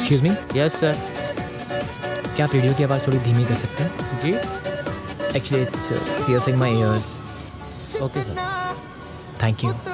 Excuse me. Yes sir. क्या आप radio की आवाज़ थोड़ी धीमी कर सकते हैं? जी actually it's piercing my ears. Okay sir. Thank you.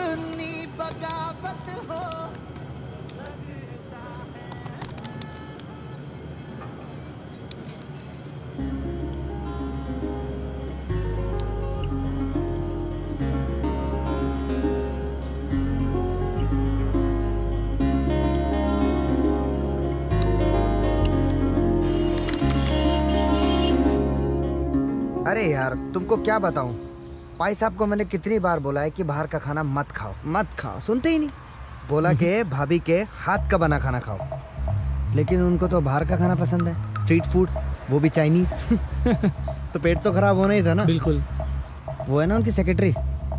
अरे यार तुमको क्या बताऊं, भाई साहब को मैंने कितनी बार बोला है कि बाहर का खाना मत खाओ मत खाओ, सुनते ही नहीं। बोला कि भाभी के हाथ का बना खाना खाओ, लेकिन उनको तो बाहर का खाना पसंद है, स्ट्रीट फूड, वो भी चाइनीज। तो पेट तो खराब होना ही था ना। बिल्कुल। वो है ना उनकी सेक्रेटरी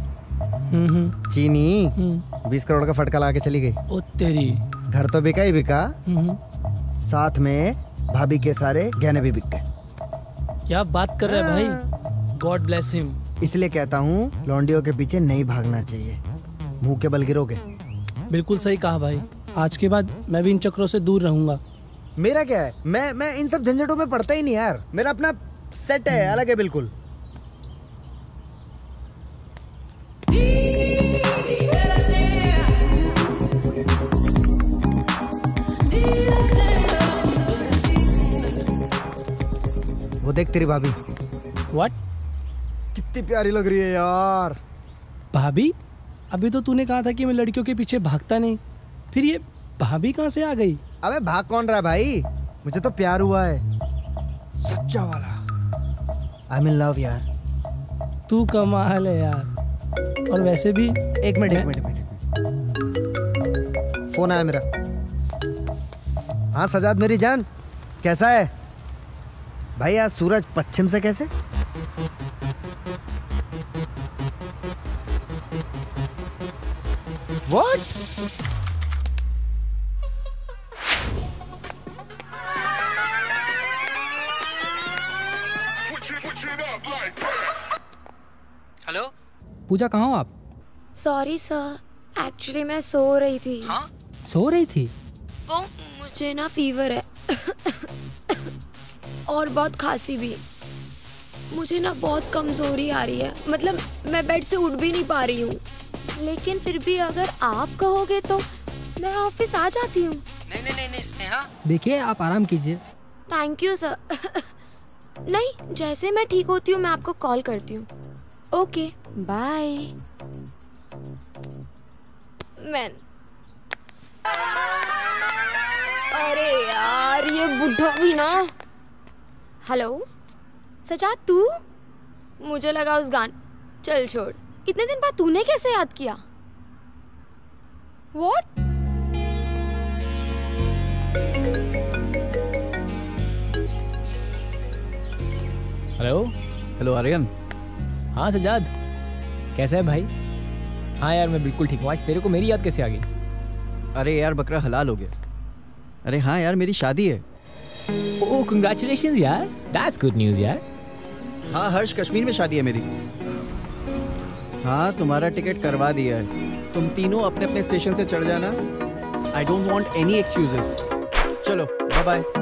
चीनी, 20 करोड़ का फटका ला के चली गई। ओ तेरी। घर तो बिका ही बिका, साथ में भाभी के सारे गहने भी बिक गए। क्या बात कर रहा है भाई, गॉड ब्लेस हिम। इसलिए कहता हूँ लौंडियों के पीछे नहीं भागना चाहिए, मुंह के बल गिरोगे। बिल्कुल सही कहा भाई, आज के बाद मैं भी इन चक्रों से दूर रहूंगा। मेरा क्या है, मैं इन सब झंझटों में पड़ता ही नहीं यार, मेरा अपना सेट है, अलग है बिल्कुल। वो देख तेरी भाभी। व्हाट? कितनी प्यारी लग रही है यार। भाभी? अभी तो तूने कहा था कि मैं लड़कियों के पीछे भागता नहीं, फिर ये भाभी कहाँ से आ गई? अबे भाग कौन रहा है भाई, मुझे तो प्यार हुआ है, सच्चा वाला। आई मीन लव यार। तू कमाल है यार। और वैसे भी एक मिनट, फोन आया मेरा। हाँ सजाद मेरी जान, कैसा है भाई? आज सूरज पश्चिम से कैसे? What? हेलो पूजा, कहाँ हो आप? सॉरी सर, एक्चुअली मैं सो रही थी। हाँ सो रही थी? वो मुझे ना फीवर है और बहुत खांसी भी। मुझे ना बहुत कमजोरी आ रही है, मतलब मैं बेड से उठ भी नहीं पा रही हूँ। लेकिन फिर भी अगर आप कहोगे तो मैं ऑफिस आ जाती हूँ। नहीं स्नेहा, देखिए आप आराम कीजिए। Thank you sir. नहीं, जैसे मैं ठीक होती हूँ मैं आपको कॉल करती हूँ। Okay bye. मैन, अरे यार ये बुढ़ा भी ना। हेलो सजाद, तू? मुझे लगा उस गान। चल छोड़, इतने दिन बाद तूने कैसे याद किया? What? हेलो आर्यन। हाँ सजाद, कैसा है भाई? हाँ यार मैं बिल्कुल ठीक हूँ। आज तेरे को मेरी याद कैसे आ गई? अरे यार बकरा हलाल हो गया। अरे हाँ यार मेरी शादी है। ओह कंग्रेचुलेशंस यार, दैट्स गुड न्यूज़ यार। हाँ हर्ष, कश्मीर में शादी है मेरी। हाँ तुम्हारा टिकट करवा दिया है, तुम तीनों अपने अपने स्टेशन से चढ़ जाना। I don't want any excuses. चलो बाय बाय।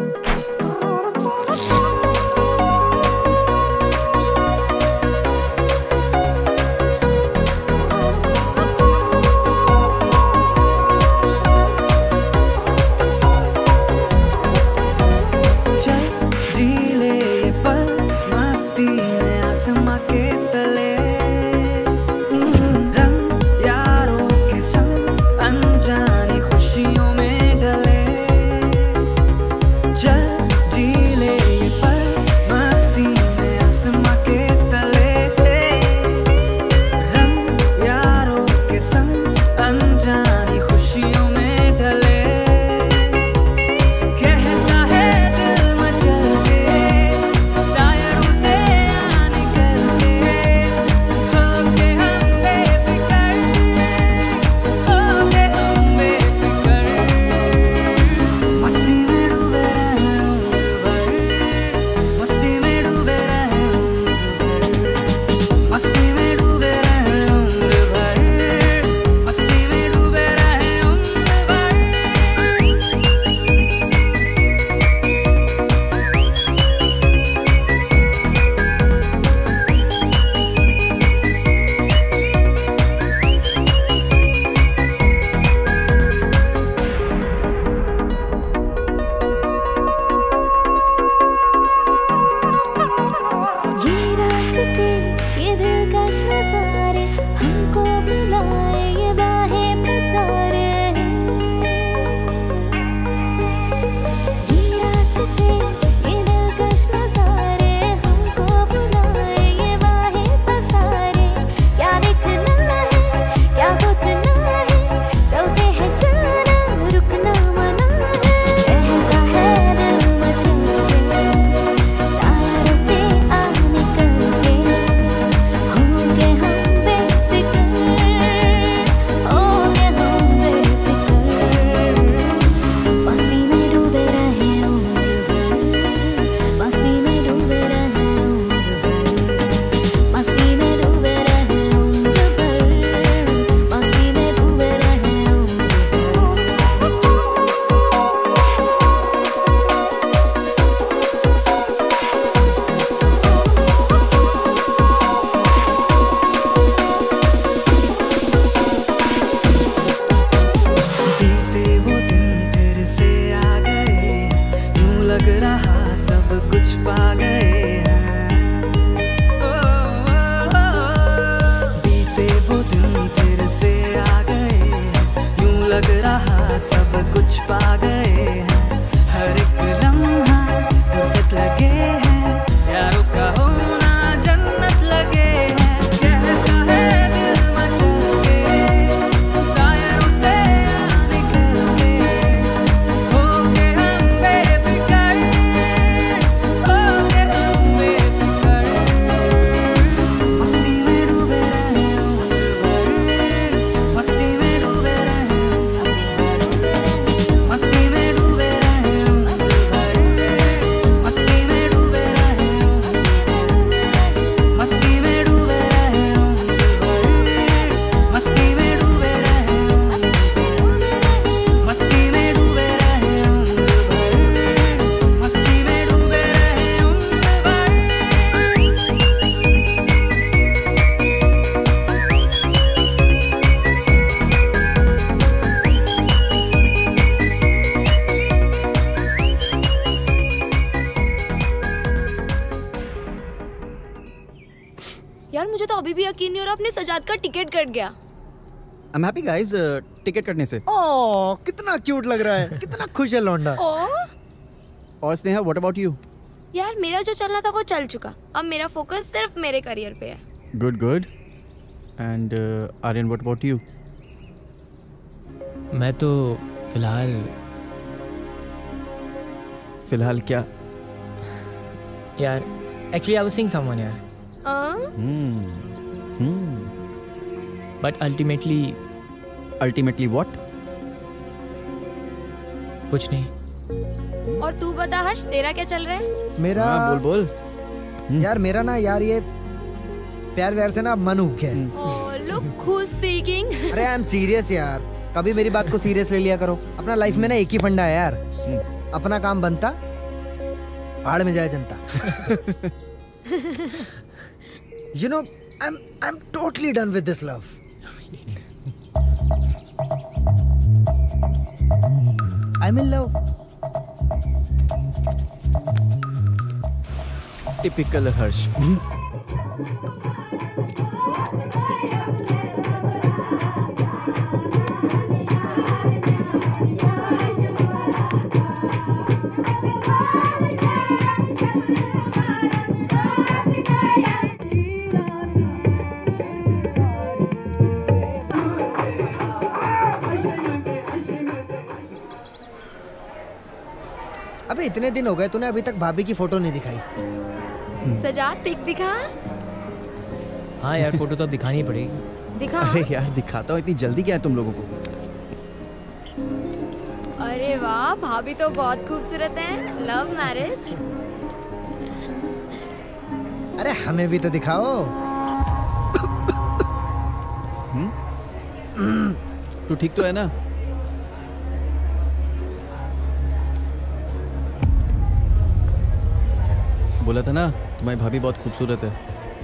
लग रहा सब कुछ पा गए हैं। बीते वो दिन फिर से आ गए हैं, यूं लग रहा सब कुछ पा गए हैं। हर एक लम्हा फुर्सत लगे हैं, यारों का होना जन्नत लगे हैं। कहता है दिल मचल के, टायरों से आ निकल के, होके हम बेफिक्र, होके हम बेफिक्र। मस्ती में डूबे रहे उम्र भर, मस्ती में डूबे रहे उम्र भर, मस्ती में डूबे रहे उम्र भर, मस्ती में डूबे रहे उम्र भर, मस्ती में डूबे रहे उम्र भर, मस्ती में डूबे रहे उम्र भर, मस्ती में डूबे रहे उम्र भर, मस्ती में डूबे रहे यार मुझे तो अभी भी यकीन नहीं हो रहा अपने सजाद का टिकट कट गया। I'm happy guys, टिकट कटने से। ओह कितना क्यूट लग रहा है, कितना खुश है लौंडा। ओ और स्नेहा, what about you? यार मेरा जो चलना था वो चल चुका, अब मेरा फोकस सिर्फ मेरे करियर पे है। Good, good. And Aryan, what about you? मैं तो फिलहाल क्या? यार actually I was seeing someone यार, बट Ultimately what? कुछ नहीं। और तू बता हर्ष, तेरा क्या चल रहा है? मेरा हाँ, बोल। यार मेरा ना यार ये प्यार व्यार से ना मन उब गया है। Oh look who speaking. अरे आई एम सीरियस यार, कभी मेरी बात को सीरियस ले लिया करो। अपना लाइफ में ना एक ही फंडा है यार, अपना काम बनता, भाड़ में जाए जनता। You know, I'm totally done with this love. I'm in love. Typical Harsh. अबे इतने दिन हो गए, तूने अभी तक भाभी की फोटो नहीं दिखाई। सजाद पिक दिखा। हाँ यार, फोटो तो अब दिखानी ही पड़ेगी। दिखा। अरे यार दिखाता हूँ, इतनी जल्दी क्या है तुम लोगों को? अरे वाह, भाभी तो बहुत खूबसूरत है। Love marriage. अरे हमें भी तो दिखाओ। तू ठीक तो है ना? बोला था ना तुम्हारी भाभी बहुत खूबसूरत है।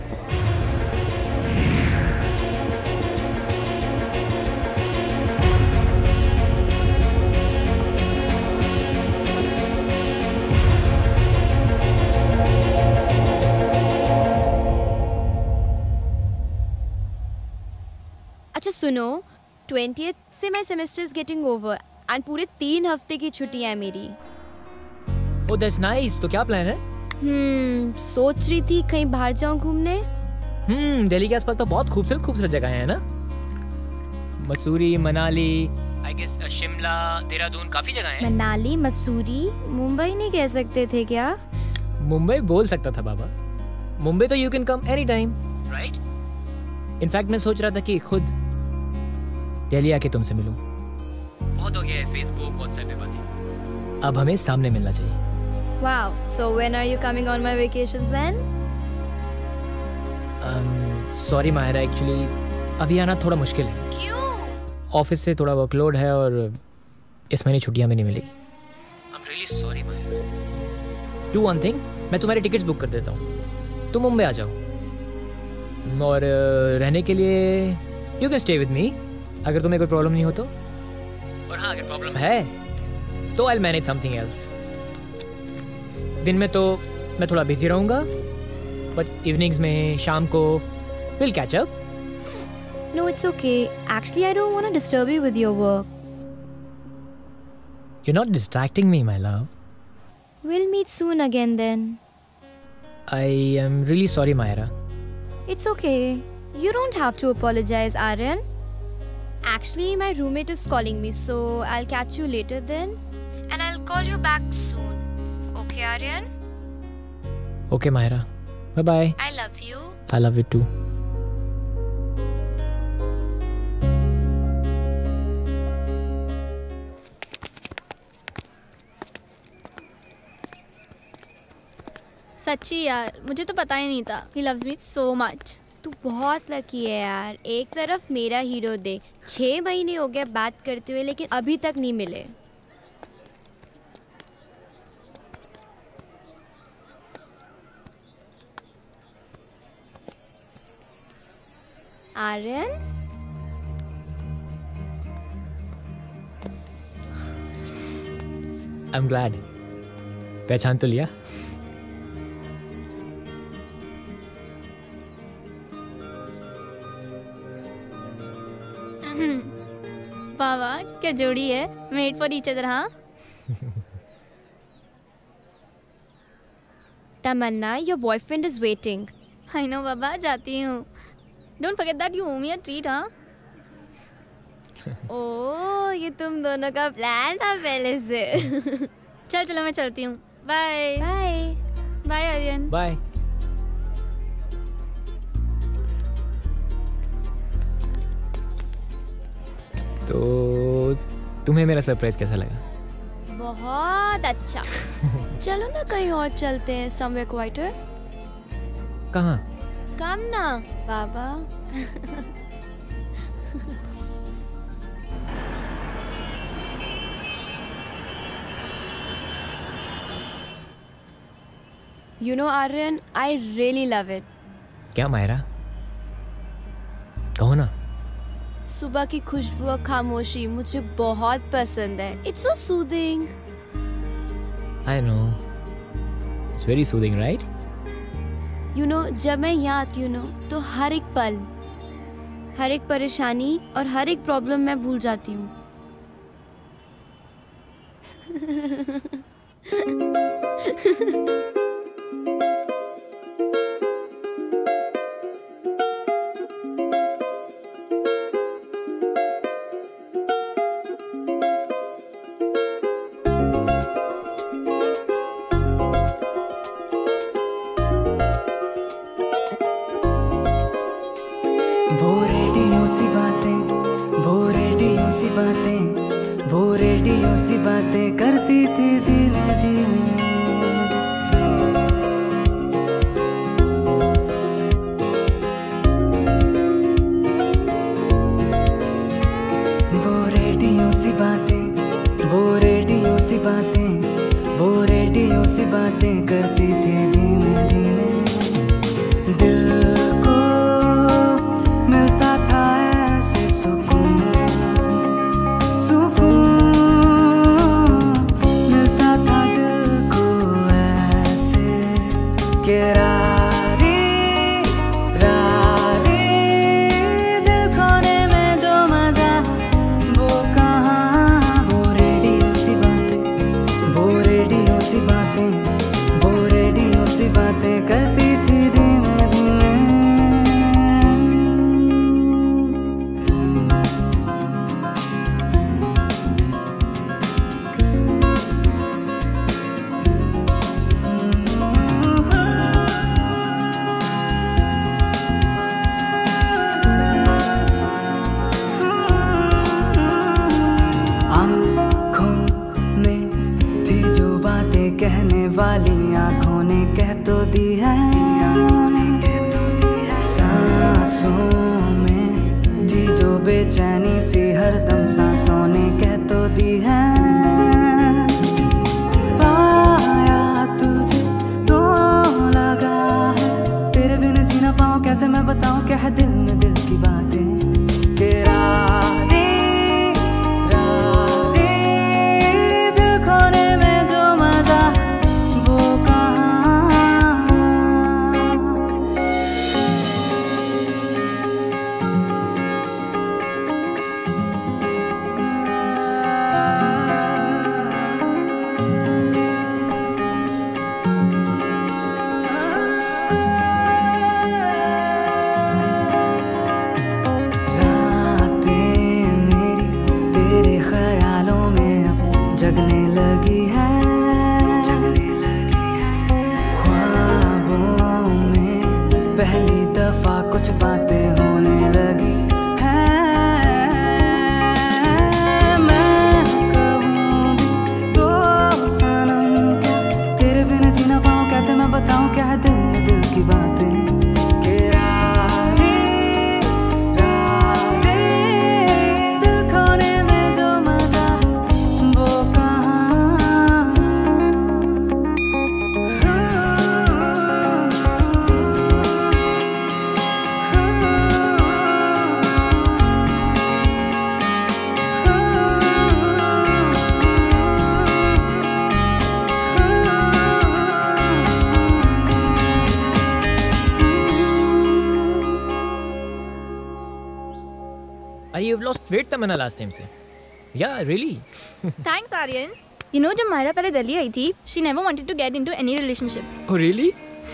अच्छा सुनो, 20th से मैं semester is getting over and पूरे 3 हफ्ते की छुट्टियां है मेरी। Oh that's nice. तो क्या प्लान है? सोच रही थी कहीं बाहर जाऊं घूमने। दिल्ली के आसपास तो बहुत खूबसूरत जगह है ना। मसूरी, मनाली, आई गेस शिमला, देहरादून, काफी जगह हैं। मनाली, मसूरी, मुंबई नहीं कह सकते थे क्या? मुंबई बोल सकता था बाबा। मुंबई तो you can come any time, right? In fact मैं सोच रहा था कि खुद दिल्ली आके तुमसे मिलूं। बहुत हो गया है फेसबुक, व्हाट्सएप पे बातें। अब हमें सामने मिलना चाहिए। Wow, so when are you coming on my vacations then? Sorry Mahira, actually अभी आना थोड़ा मुश्किल है। क्यों? ऑफिस से थोड़ा वर्कलोड है और इस महीने छुट्टियां भी नहीं मिलेगी। I'm really sorry Mahira. Do one thing, मैं तुम्हारी टिकट्स बुक कर देता हूँ, तुम मुंबई आ जाओ और रहने के लिए you can stay with me अगर तुम्हें कोई प्रॉब्लम नहीं हो तो। और हाँ, अगर प्रॉब्लम है तो I'll manage something else। दिन में तो मैं थोड़ा बिजी रहूँगा, बट इवनिंग्स में शाम को will catch up. No, it's okay. Actually, I don't want to disturb you with your work. You're not distracting me, my love. We'll meet soon again then. I am really sorry, Mahira. It's okay. You don't have to apologize, Aryan. Actually, my roommate is calling me, so I'll catch you later then. And I'll call you back soon. Okay, Aryan? Okay, Mahira. Bye-bye. I love you. I love you too. सच्ची यार, मुझे तो पता ही नहीं था। He loves me so much. तू बहुत lucky है यार। एक तरफ मेरा हीरो दे, 6 महीने हो गए बात करते हुए, लेकिन अभी तक नहीं मिले। Aryan, I'm glad. पहचान तो लिया। वाह वाह, क्या जोड़ी है। Made for each other. हाँ Tamanna, your boyfriend is waiting. I know बाबा, जाती हूँ। Don't forget that you owe me a treat। हाँ ओह, ये तुम दोनों का प्लान था पहले से। चल चलो, मैं चलती हूँ। Bye bye. Bye Aryan. Bye. तो तुम्हें मेरा सरप्राइज कैसा लगा? बहुत अच्छा। चलो ना कहीं और चलते हैं, somewhere quieter। कहाँ? कम ना बाबा। You know, Aryan, I really love it. क्या मायरा? कहो ना। सुबह की खुशबू और खामोशी मुझे बहुत पसंद है। It's so soothing. I know. It's very soothing, right? You know, जब मैं यहाँ आती हूँ ना, तो हर एक पल, हर एक परेशानी और हर एक प्रॉब्लम मैं भूल जाती हूँ। वो रेडियो सी बातें, वो रेडियो सी बातें, वो रेडियो सी बातें करती थी धीमे धीमे। वो रेडियो सी बातें, वो रेडियो सी बातें, वो रेडियो सी बातें करती थी धीमे धीमे। दिल को मिलता था ऐसे सुकून, सुकून मिलता था दिल को ऐसे कि रारी रारी दिल खोने में जो मजा वो कहाँ। वो रेडियो सी बातें, वो रेडियो सी बातें, वो रेडियो सी बातें करती थी धीमे धीमे। आँखों में थी जो बातें कहने वाली, आँखों ने कह तो दी है। सांसों में थी जो बेचैनी सी, हरदम सांसों ने कह तो दी है। पाया तुझे तो लगा है, तेरे बिन जी ना पाऊं कैसे मैं बताऊं क्या है दिल में दिल की बातें। कि रारी रारी दिल खोने में जो मजा वो कहाँ। की बातें के रारे रारे दिल खोने में जो मजा वो अरे you've lost weight Tamanna last time से. Yeah, really. Thanks Aryan. You know जब मायरा पहले दिल्ली आई थी, she never wanted to get into any relationship. Oh really?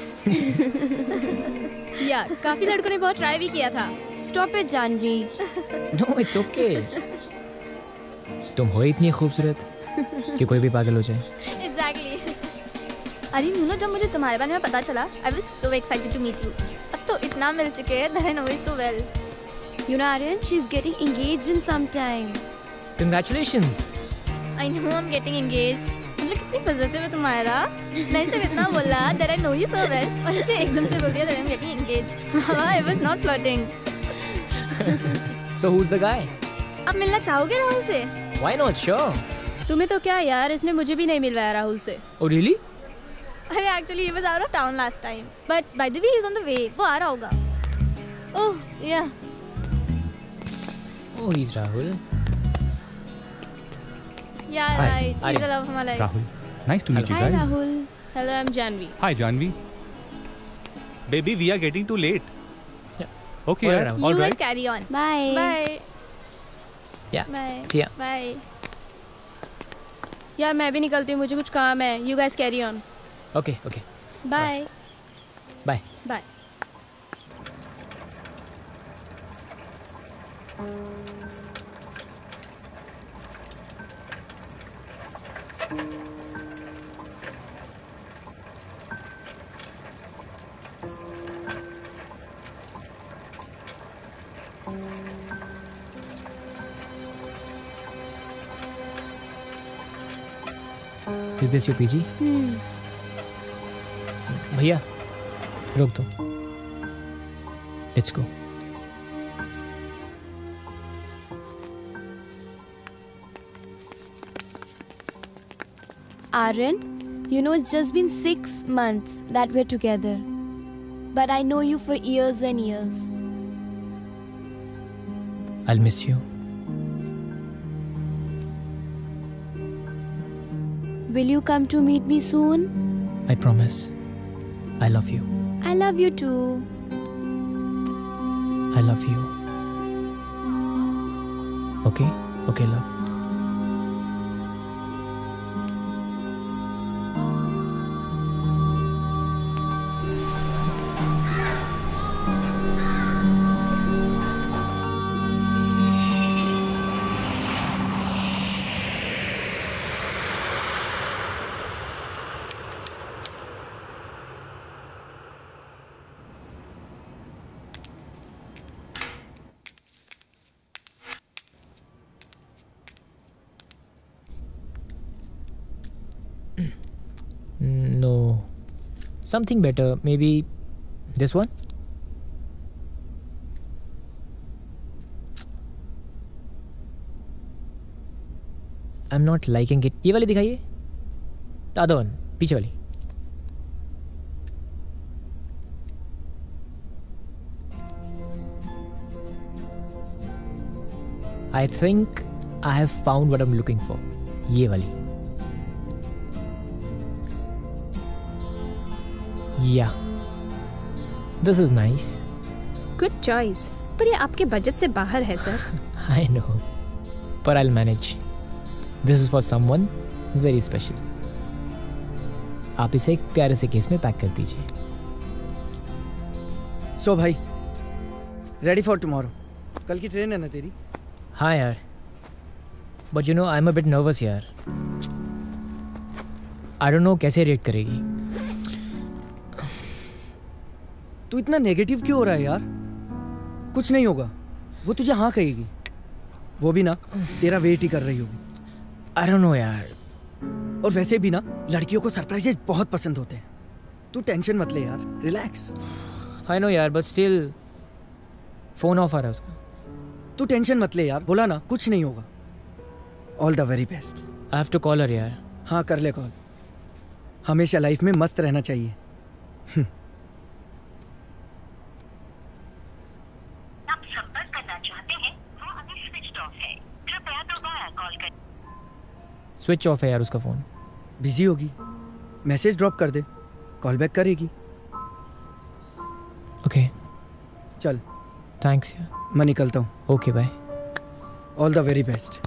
Yeah, काफी लड़कों ने बहुत ट्राई भी किया था. Stop it Janvi. No, it's okay. तुम हो इतनी खूबसूरत कि कोई भी पागल हो जाए. Exactly. अरे नूनो, जब मुझे तुम्हारे बारे में पता चला, I was so excited to meet you. अब तो इतना मिल चुके हैं that I know you so well. You know Aryan, she's getting engaged in some time. Congratulations. I know I'm getting engaged. मतलब कितनी पॉजिटिव है तुम्हारा. मैं सिर्फ इतना बोला that I know you so well और उसने एकदम से बोल दिया that I'm getting engaged. I was not flirting. So who's the guy? अब मिलना चाहोगे राहुल से? Why not? Sure. तुम्हें तो क्या यार, इसने मुझे भी नहीं मिलवाया राहुल से. Oh really? अरे actually he was out of town last time. But by the way he's on the way. वो आ रहा होगा. Oh yeah. Oh, he's Rahul. Yeah, Hi. right. He's Aryan. the love of my life. Rahul, nice to meet you Hi guys. Rahul. Hello, I'm Janvi. Hi, Janvi. Baby, we are getting too late. Yeah. Okay, Alright, yeah, Rahul. You all guys right. carry on. Bye. Bye. Yeah. Bye. See ya. Bye. यार मैं भी निकलती हूँ, मुझे कुछ काम है. You guys carry on. Okay, okay. Bye. Bye. Bye. Is this your PG? भैया रोक दो. Let's go. Aryan, you know it's just been 6 months that we're together. But I know you for years and years. I'll miss you. Will you come to meet me soon? I promise. I love you. I love you too. I love you. Okay? Okay, love. No. Something better. Maybe this one? I'm not liking it. ये वाली दिखाइए. The other one. पीछे वाली. I think I have found what I'm looking for. ये वाली. Yeah. This is nice. Good choice, पर ये आपके बजट से बाहर है sir. I know. But I'll manage. This is for someone very special. आप इसे एक प्यारे से केस में पैक कर दीजिए. सो भाई, रेडी फॉर टुमारो. कल की ट्रेन है ना तेरी? हाँ यार. But you know, I'm a bit nervous यार. I don't know कैसे रेट करेगी. तू इतना नेगेटिव क्यों हो रहा है यार? कुछ नहीं होगा, वो तुझे हाँ कहेगी. वो भी ना तेरा वेट ही कर रही होगी. I don't know यार. और वैसे भी ना लड़कियों को सरप्राइजेस बहुत पसंद होते हैं. तू टेंशन मत ले यार, रिलैक्स। आई नो यार, बट स्टिल फोन ऑफ आ रहा है उसका। तू टेंशन मत ले यार, बोला ना कुछ नहीं होगा। All the very best. I have to call her यार। हाँ कर ले कॉल, हमेशा लाइफ में मस्त रहना चाहिए। आप संपर्क करना चाहते हैं वो अभी स्विच ऑफ है, कृपया दोबारा कॉल करें। स्विच ऑफ है यार उसका फ़ोन। बिजी होगी, मैसेज ड्रॉप कर दे, कॉल बैक करेगी। ओके चल थैंक्स यार। मैं निकलता हूँ। Okay bye. All the very best.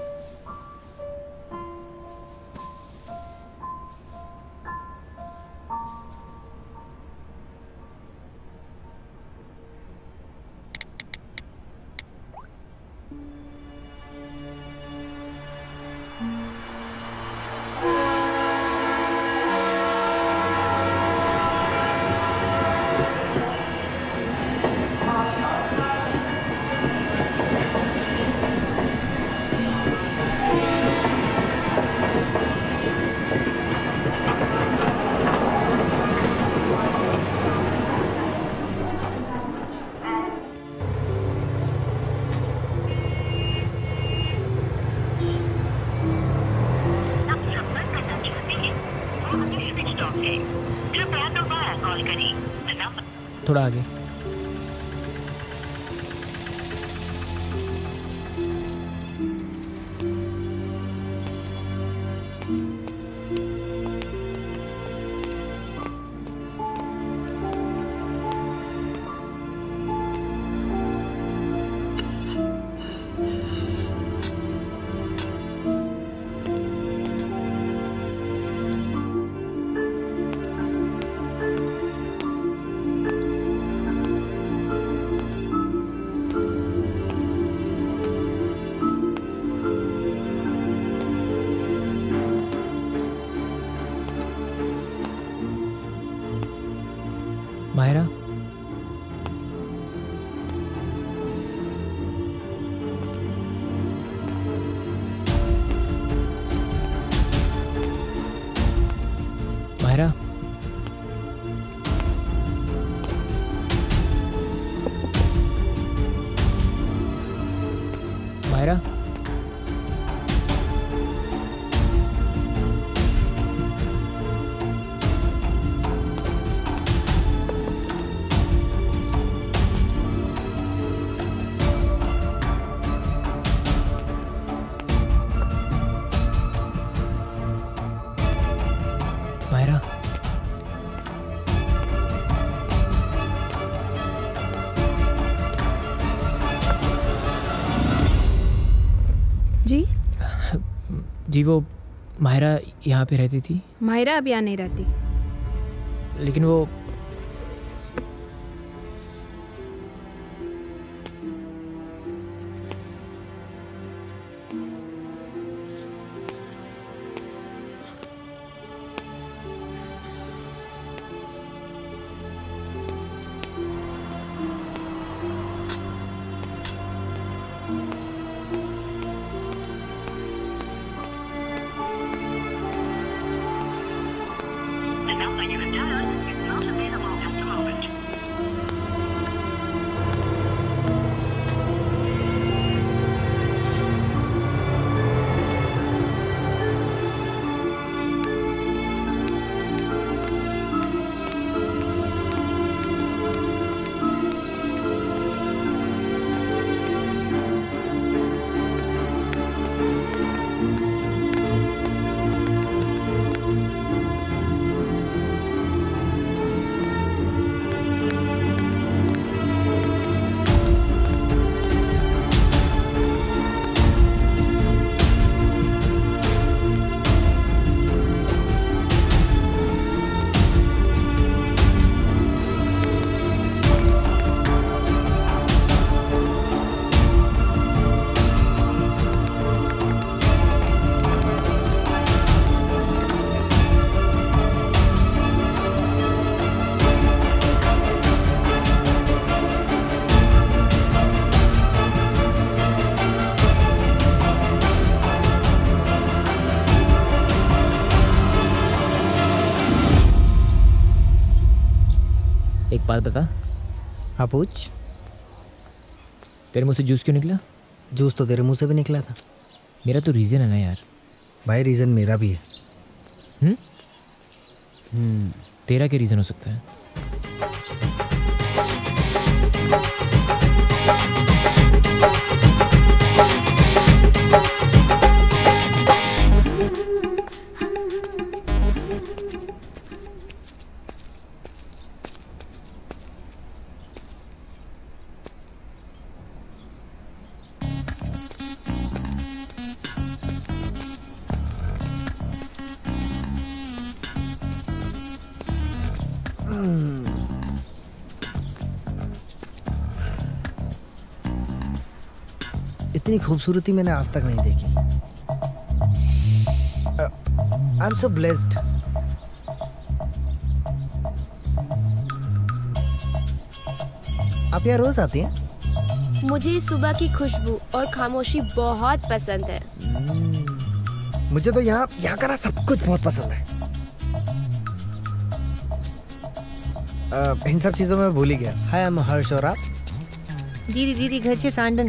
थोड़ा आगे। मायरा, मायरा, मायरा, मायरा, जी जी वो मायरा यहाँ पे रहती थी, मायरा अब यहाँ नहीं रहती। लेकिन वो The number you have dialed is not available at the moment. बात बता। हाँ पूछ। तेरे मुंह से जूस क्यों निकला? जूस तो तेरे मुंह से भी निकला था। मेरा तो रीज़न है ना यार। भाई रीज़न मेरा भी है। तेरा क्या रीज़न हो सकता है? इतनी खूबसूरती मैंने आज तक नहीं देखी। I am so blessed. आप यहाँ रोज आती हैं? मुझे सुबह की खुशबू और खामोशी बहुत पसंद है। मुझे तो यहाँ का ना सब कुछ बहुत पसंद है। इन सब चीजों में भूल ही गया। हाय, आई एम हर्ष और आप? दीदी घर से सांडन।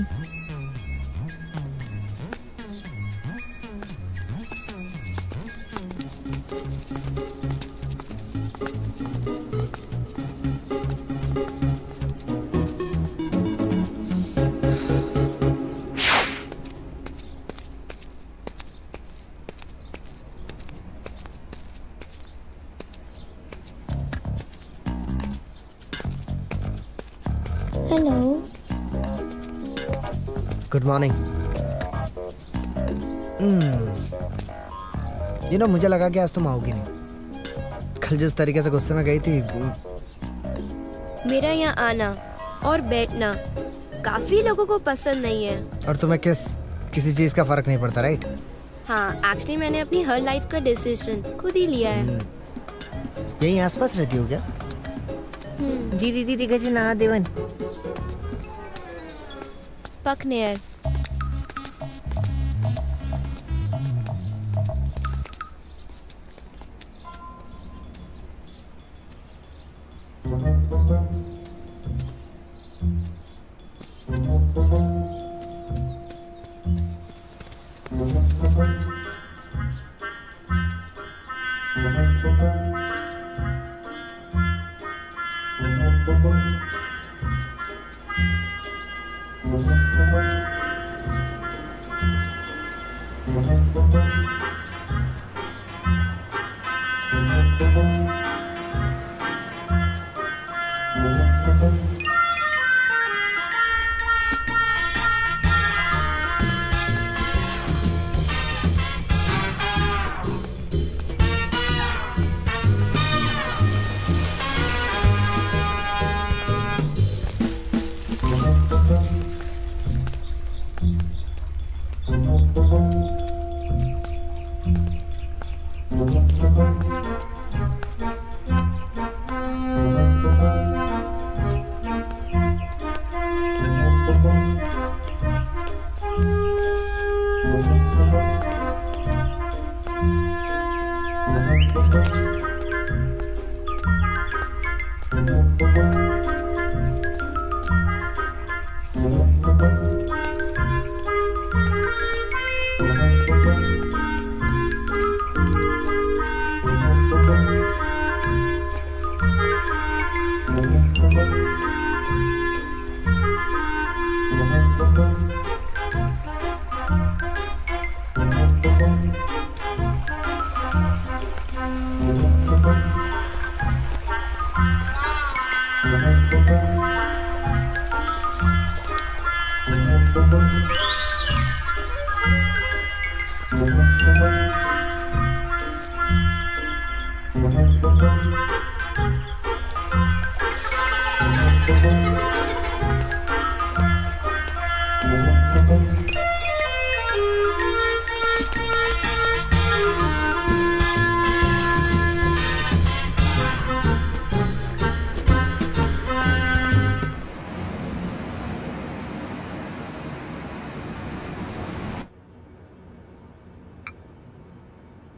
हेलो। Good morning. मुझे लगा कि आज तुम आओगी नहीं। कल जिस तरीके से गुस्से में गई थी। मेरा यहाँ आना और बैठना काफी लोगों को पसंद नहीं है। और तुम्हें किसी चीज का फर्क नहीं पड़ता, राइट? हाँ, एक्चुअली मैंने अपनी हर लाइफ का डिसीजन खुद ही लिया है। यहीं आसपास रहती हो क्या? दीदी घर से ना देवन। पकनेर।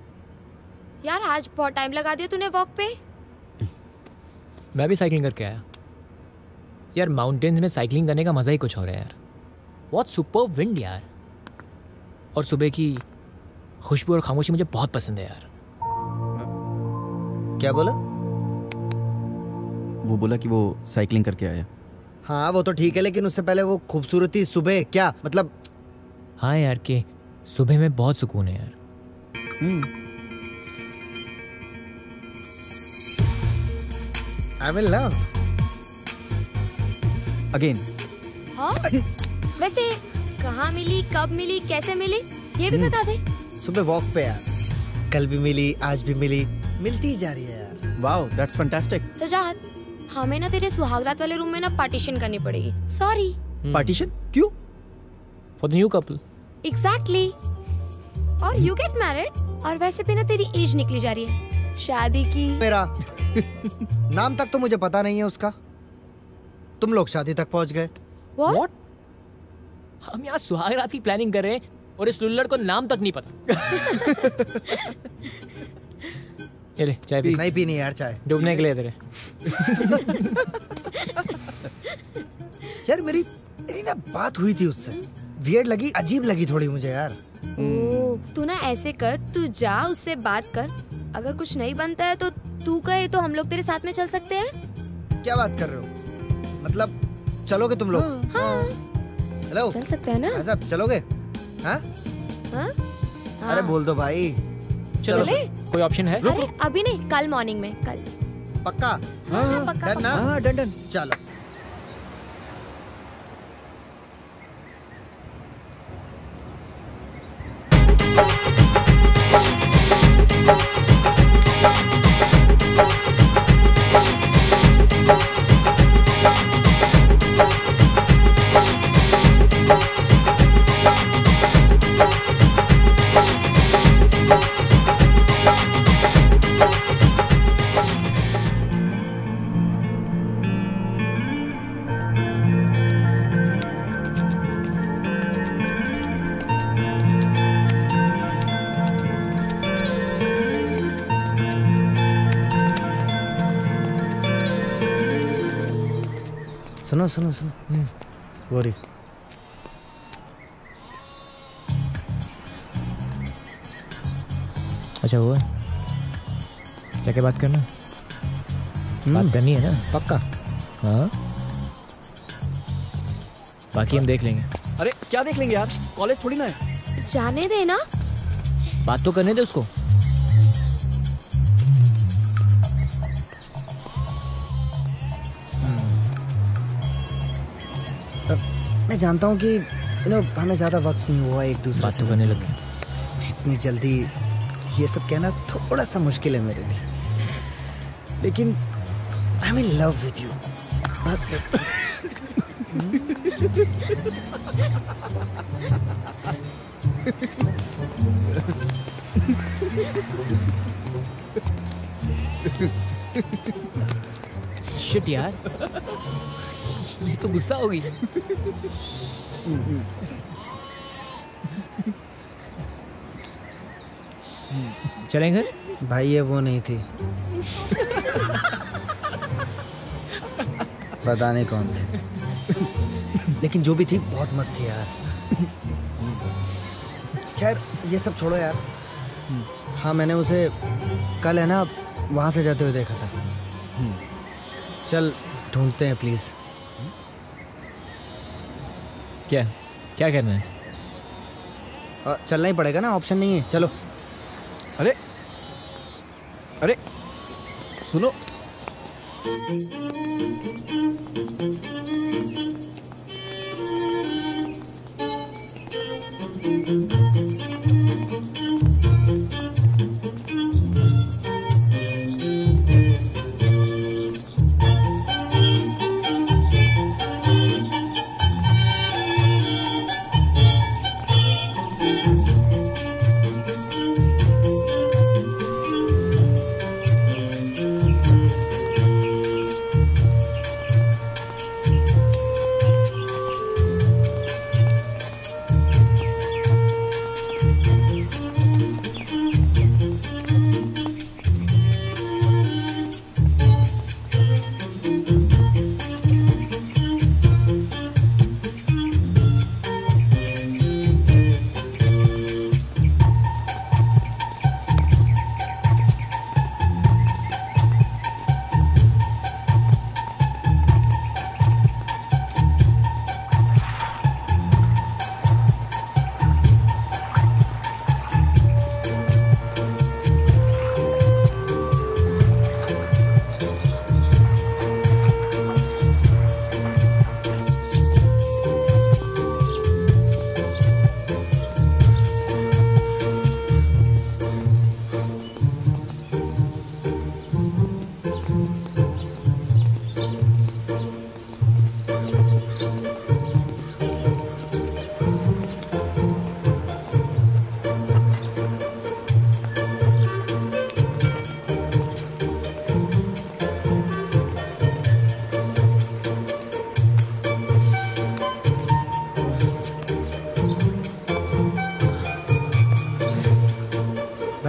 यार आज बहुत टाइम लगा दिया तूने वॉक पे। मैं भी साइकिलिंग करके आया। यार माउंटेन्स में साइकिलिंग करने का मज़ा ही कुछ हो रहा है यार। बहुत सुपर्ब विंड यार, और सुबह की खुशबू और खामोशी मुझे बहुत पसंद है यार। क्या बोला? वो बोला कि वो साइकिलिंग करके आया। हाँ वो तो ठीक है, लेकिन उससे पहले वो खूबसूरती सुबह क्या मतलब? हाँ यार के सुबह में बहुत सुकून है यार। I will love again. हाँ वैसे कहाँ मिली, कब मिली, कैसे मिली, ये भी बता दे। सुबह वॉक पे यार, कल भी मिली, आज भी मिली, मिलती ही जा रही है यार। Wow that's fantastic. सजाद, हमें ना तेरे सुहागरात वाले रूम में ना पार्टीशन करनी पड़ेगी। सॉरी। पार्टीशन क्यों? For the new couple. Exactly. और यू गेट मैरिड। और वैसे भी ना तेरी एज निकली जा रही है शादी की। मेरा नाम तक तो मुझे पता नहीं है उसका। तुम लोग शादी तक पहुंच गए। What? हम यहाँ सुहागरात की प्लानिंग कर रहे हैं और इस लुल्लड़ को नाम तक नहीं पता। ये ले चाय पी। नहीं पीनी यार चाय, डूबने के लिए तेरे। यार मेरी ना बात हुई थी उससे, वियर्ड लगी, अजीब लगी थोड़ी मुझे यार। तू ना ऐसे कर, तू जा उससे बात कर, अगर कुछ नहीं बनता है तो तू कहे तो हम लोग तेरे साथ में चल सकते हैं। क्या बात कर रहे हो? मतलब चलोगे तुम लोग? हाँ। हेलो चल सकते हैं ना? ऐसा चलोगे? हाँ? हाँ? अरे बोल दो भाई। चलो कोई ऑप्शन है? अरे अभी नहीं, कल मॉर्निंग में। कल पक्का? हाँ, पक्का डन ना? हाँ डन डन। चलो। सुनो सुनो सुनो। गौरी अच्छा हुआ जाके बात करना। बात करनी है ना? पक्का? हाँ बाकी हम देख लेंगे। अरे क्या देख लेंगे यार, कॉलेज थोड़ी ना है। जाने दे ना, बात तो करने दे उसको। मैं जानता हूँ कि हमें ज्यादा वक्त नहीं हुआ एक दूसरे से करने लगे। इतनी जल्दी ये सब कहना थोड़ा सा मुश्किल है मेरे लिए, लेकिन I am in love with you. Shit यार, ये तो गुस्सा होगी। चलें घर? भाई ये वो नहीं थी, पता नहीं कौन थी, लेकिन जो भी थी बहुत मस्त थी यार। खैर ये सब छोड़ो यार। हाँ मैंने उसे कल है ना वहाँ से जाते हुए देखा था। चल ढूंढते हैं प्लीज। क्या क्या करना है? चलना ही पड़ेगा ना, ऑप्शन नहीं है। चलो। अरे अरे सुनो,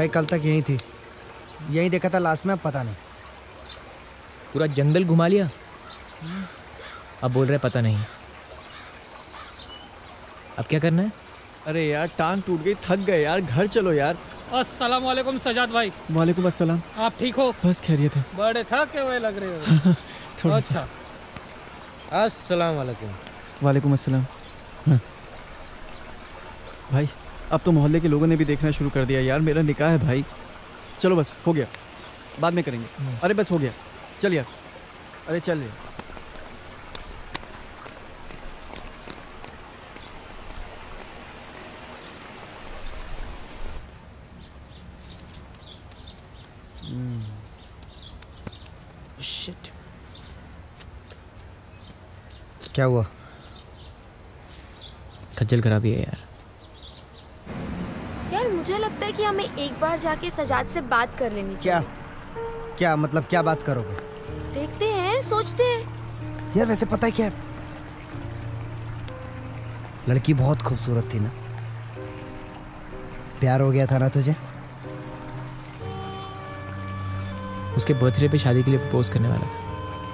कल तक यहीं थी, यहीं देखा था लास्ट में, अब पता नहीं। पूरा जंगल घुमा लिया, अब बोल रहे पता नहीं। अब क्या करना है? अरे यार टांग टूट गई, थक गए यार, घर चलो यार। अस्सलाम वालेकुम सजाद भाई। वालेकुम अस्सलाम। आप ठीक हो? बस खैरियत है। बड़े थके हुए लग रहे हो। थोड़ा अच्छा। अस्सलाम वालेकुम। वालेकुम अस्सलाम। हाँ। भाई अब तो मोहल्ले के लोगों ने भी देखना शुरू कर दिया यार, मेरा निकाह है भाई। चलो बस हो गया, बाद में करेंगे। अरे बस हो गया, चल यार। अरे चल यार। शिट। क्या हुआ? खज्जल खराबी है यार। यार मुझे लगता है कि हमें एक बार जाके सजाद से बात कर लेनी चाहिए। क्या मतलब क्या बात करोगे? देखते हैं, सोचते हैं। यार वैसे पता है क्या है, लड़की बहुत खूबसूरत थी ना, प्यार हो गया था ना तुझे? उसके बर्थडे पे शादी के लिए प्रपोज करने वाला था,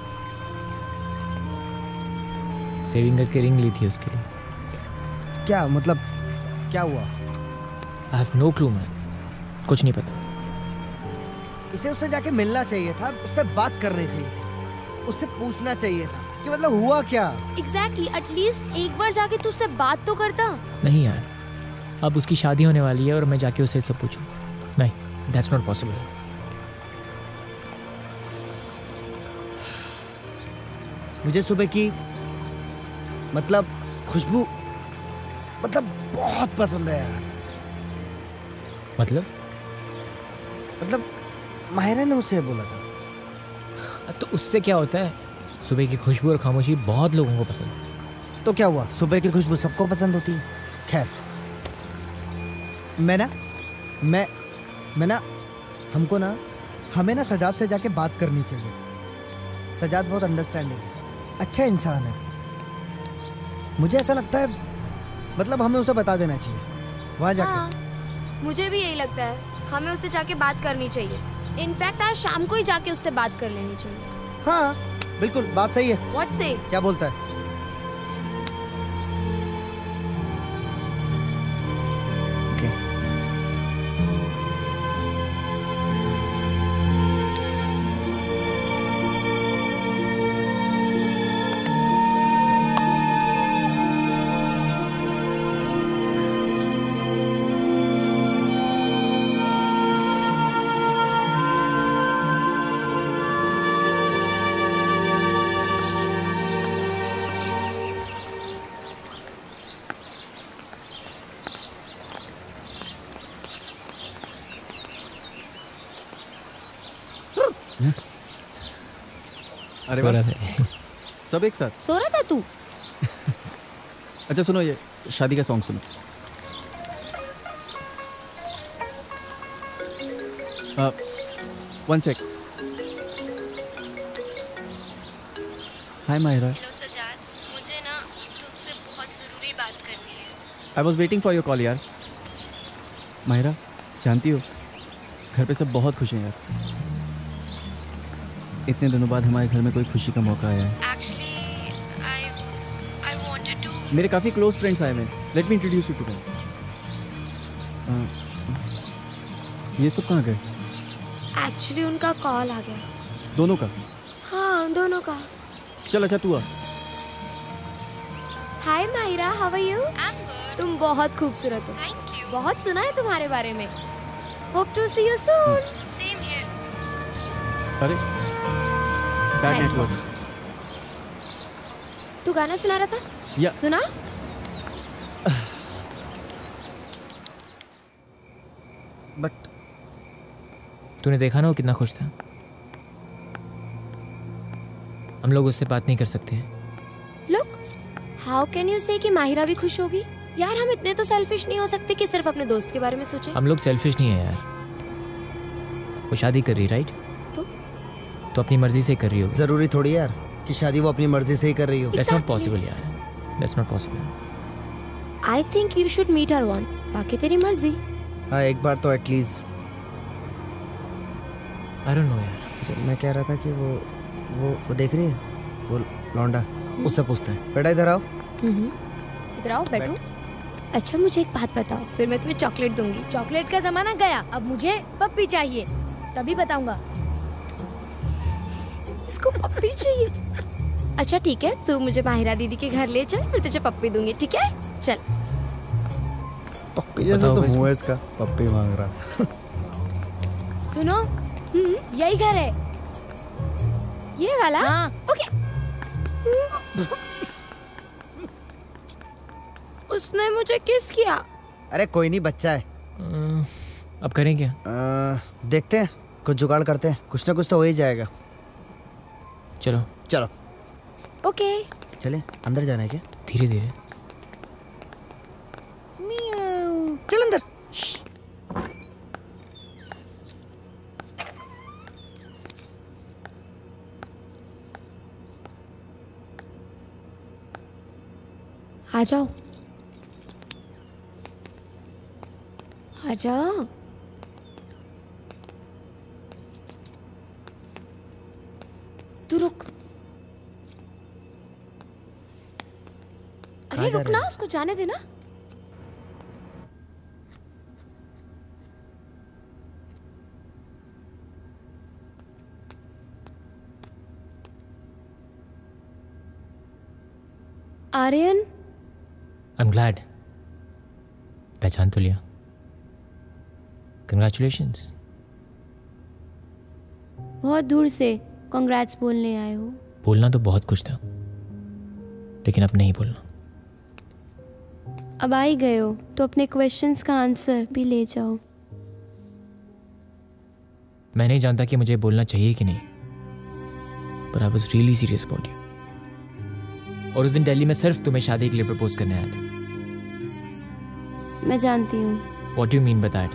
सेविंग करके रिंग ली थी उसके लिए। क्या मतलब क्या हुआ? I have no clue man, कुछ नहीं पता। इसे उससे जाके मिलना चाहिए था, उससे बात करनी चाहिए थी, उससे पूछना चाहिए था कि मतलब हुआ क्या। एग्जैक्टली, एटलीस्ट एक बार जाके तू उससे बात तो करता। नहीं यार, अब उसकी शादी होने वाली है और मैं जाके उससे सब पूछूं? नहीं, दैट्स नॉट पॉसिबल। मुझे सुबह की मतलब खुशबू मतलब बहुत पसंद है यार। मतलब माहिरा ने मुझसे बोला था। तो उससे क्या होता है? सुबह की खुशबू और खामोशी बहुत लोगों को पसंद है। तो क्या हुआ, सुबह की खुशबू सबको पसंद होती है। खैर हमें ना सजाद से जाके बात करनी चाहिए। सजाद बहुत अंडरस्टैंडिंग है, अच्छा इंसान है। मुझे ऐसा लगता है मतलब हमें उसे बता देना चाहिए वहाँ जाके। हाँ, मुझे भी यही लगता है, हमें उससे जाके बात करनी चाहिए। इनफैक्ट आज शाम को ही जाके उससे बात कर लेनी चाहिए। हाँ बिल्कुल, बात सही है। व्हाट से? क्या बोलता है? अरे वाह, सब एक साथ सो रहा था तू? अच्छा सुनो, ये शादी का सॉन्ग सुनो। One sec. Hi Mahira. Hello Sajjad, मुझे ना तुमसे बहुत ज़रूरी बात करनी है। I was waiting for your call यार। माहिरा जानती हो, घर पे सब बहुत खुश हैं यार। इतने दिनों बाद हमारे घर में कोई खुशी का मौका आया है। Actually, I wanted to... मेरे काफ़ी क्लोज फ्रेंड्स आए हैं। Let me introduce you to them. ये सब कहाँ गए? एक्चुअली उनका कॉल आ गया। दोनों का? हाँ, दोनों का। चल अच्छा तू आ। Hi Mahira, how are you? तुम बहुत खूबसूरत हो। Thank you. बहुत सुना है तुम्हारे बारे में। Hope to see you soon. Same here. अरे बैड नेटवर्क। तू गाना सुना रहा था? या सुना? बट तूने देखा ना वो कितना खुश था। हम लोग उससे बात नहीं कर सकते हैं। लुक, हाउ कैन यू से कि माहिरा भी खुश होगी? यार हम इतने तो सेल्फिश नहीं हो सकते कि सिर्फ अपने दोस्त के बारे में सोचें। हम लोग सेल्फिश नहीं है यार। वो शादी कर रही, राइट? तो अपनी मर्जी से कर रही हो। जरूरी थोड़ी यार कि शादी वो अपनी मर्जी से ही कर रही हो। That's not possible यार। That's not possible। I think you should meet her once। बाकी तेरी मर्जी। हाँ, एक बार तो एटलीस्ट आई डोंट नो यार। मैं कह रहा था कि वो देख रही है, वो लौंडा, उससे पूछते हैं। बेटा इधर आओ। इधर आओ, बैठो। अच्छा मुझे एक बात बताओ, फिर मैं तुम्हें चॉकलेट दूंगी। चॉकलेट का जमाना गया, अब मुझे पप्पी चाहिए, तभी बताऊंगा। इसको पप्पी चाहिए? अच्छा ठीक है, तू मुझे माहिरा दीदी के घर ले चल, फिर तुझे पप्पी दूंगी, ठीक है? चल। पप्पी जैसा तो मुंह है इसका, पप्पी मांग रहा। सुनो, यही घर है। ये वाला? हाँ। ओके। उसने मुझे किस किया? अरे कोई नहीं, बच्चा है। अब करें क्या? देखते हैं, कुछ जुगाड़ करते हैं, कुछ ना कुछ तो हो ही जाएगा। चलो चलो। ओके। चले, अंदर जाना है क्या? धीरे धीरे। चल अंदर। आ जाओ, आ जाओ। तू रुक। अरे रुक ना, उसको जाने देना। Aryan, I am glad. पहचान तो लिया। कंग्रेचुलेशंस। बहुत दूर से कांग्रेट्स बोलने आए हो। बोलना तो बहुत कुछ था, लेकिन अब नहीं बोलना। अब आ ही गए हो तो अपने क्वेश्चंस का आंसर भी ले जाओ। मैं नहीं जानता कि मुझे बोलना चाहिए कि नहीं, पर I was really serious about you. और उस दिन दिल्ली में सिर्फ तुम्हें शादी के लिए प्रपोज करने आया था। मैं जानती हूँ। What do you mean by that?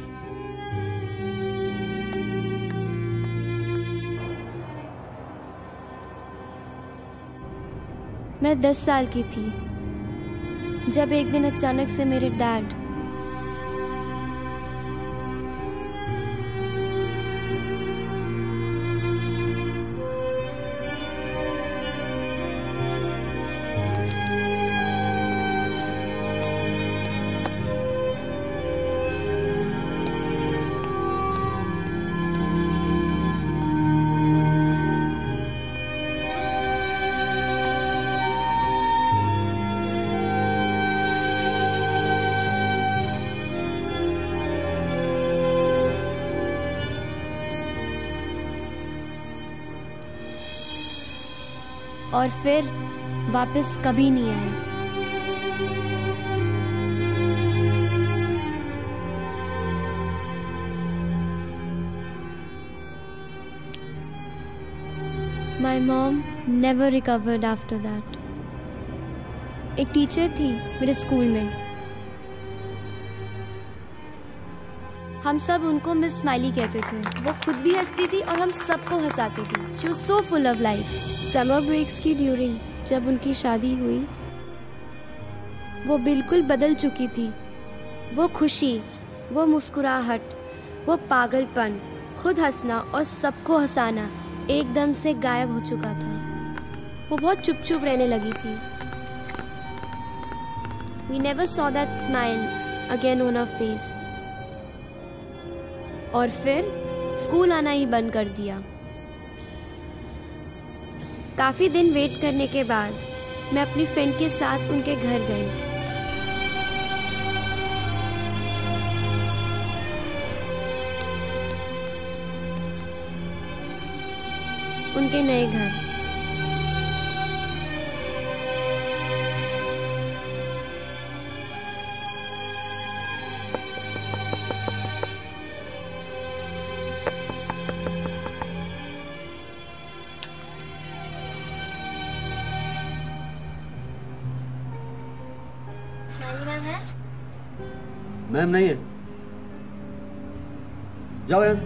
मैं 10 साल की थी जब एक दिन अचानक से मेरे डैड और फिर वापस कभी नहीं आए। My mom never recovered after that. एक टीचर थी मेरे स्कूल में, हम सब उनको मिस स्माइली कहते थे। वो खुद भी हंसती थी और हम सबको हंसाती थी। She was so full of life. Summer breaks की ड्यूरिंग जब उनकी शादी हुई, वो बिल्कुल बदल चुकी थी। वो खुशी, वो मुस्कुराहट, वो पागलपन, खुद हंसना और सबको हंसाना एकदम से गायब हो चुका था। वो बहुत चुप चुप रहने लगी थी। We never saw that smile again on her face. और फिर स्कूल आना ही बंद कर दिया। काफ़ी दिन वेट करने के बाद मैं अपनी फ्रेंड के साथ उनके घर गई। उनके नए घर। मैम नहीं है, जाओ यहाँ से।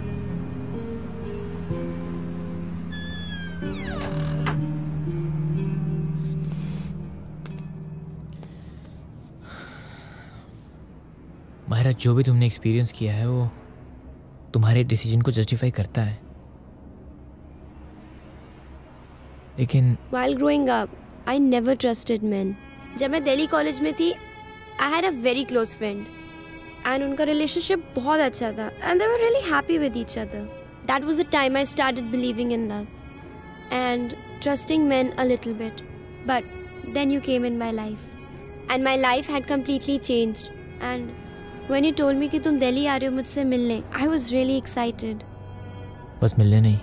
माहिरा, जो भी तुमने एक्सपीरियंस किया है वो तुम्हारे डिसीजन को जस्टिफाई करता है, लेकिन While growing up, I never trusted men. जब मैं दिल्ली कॉलेज में थी, I had a very close friend. And उनका relationship बहुत अच्छा था. And they were really happy with each other. That was the time I started believing in love. And trusting men a little bit. But then you came in my life. And my life had completely changed. And when you told me कि तुम दिल्ली आ रहे हो मुझसे मिलने, I was really excited. बस मिलने नहीं,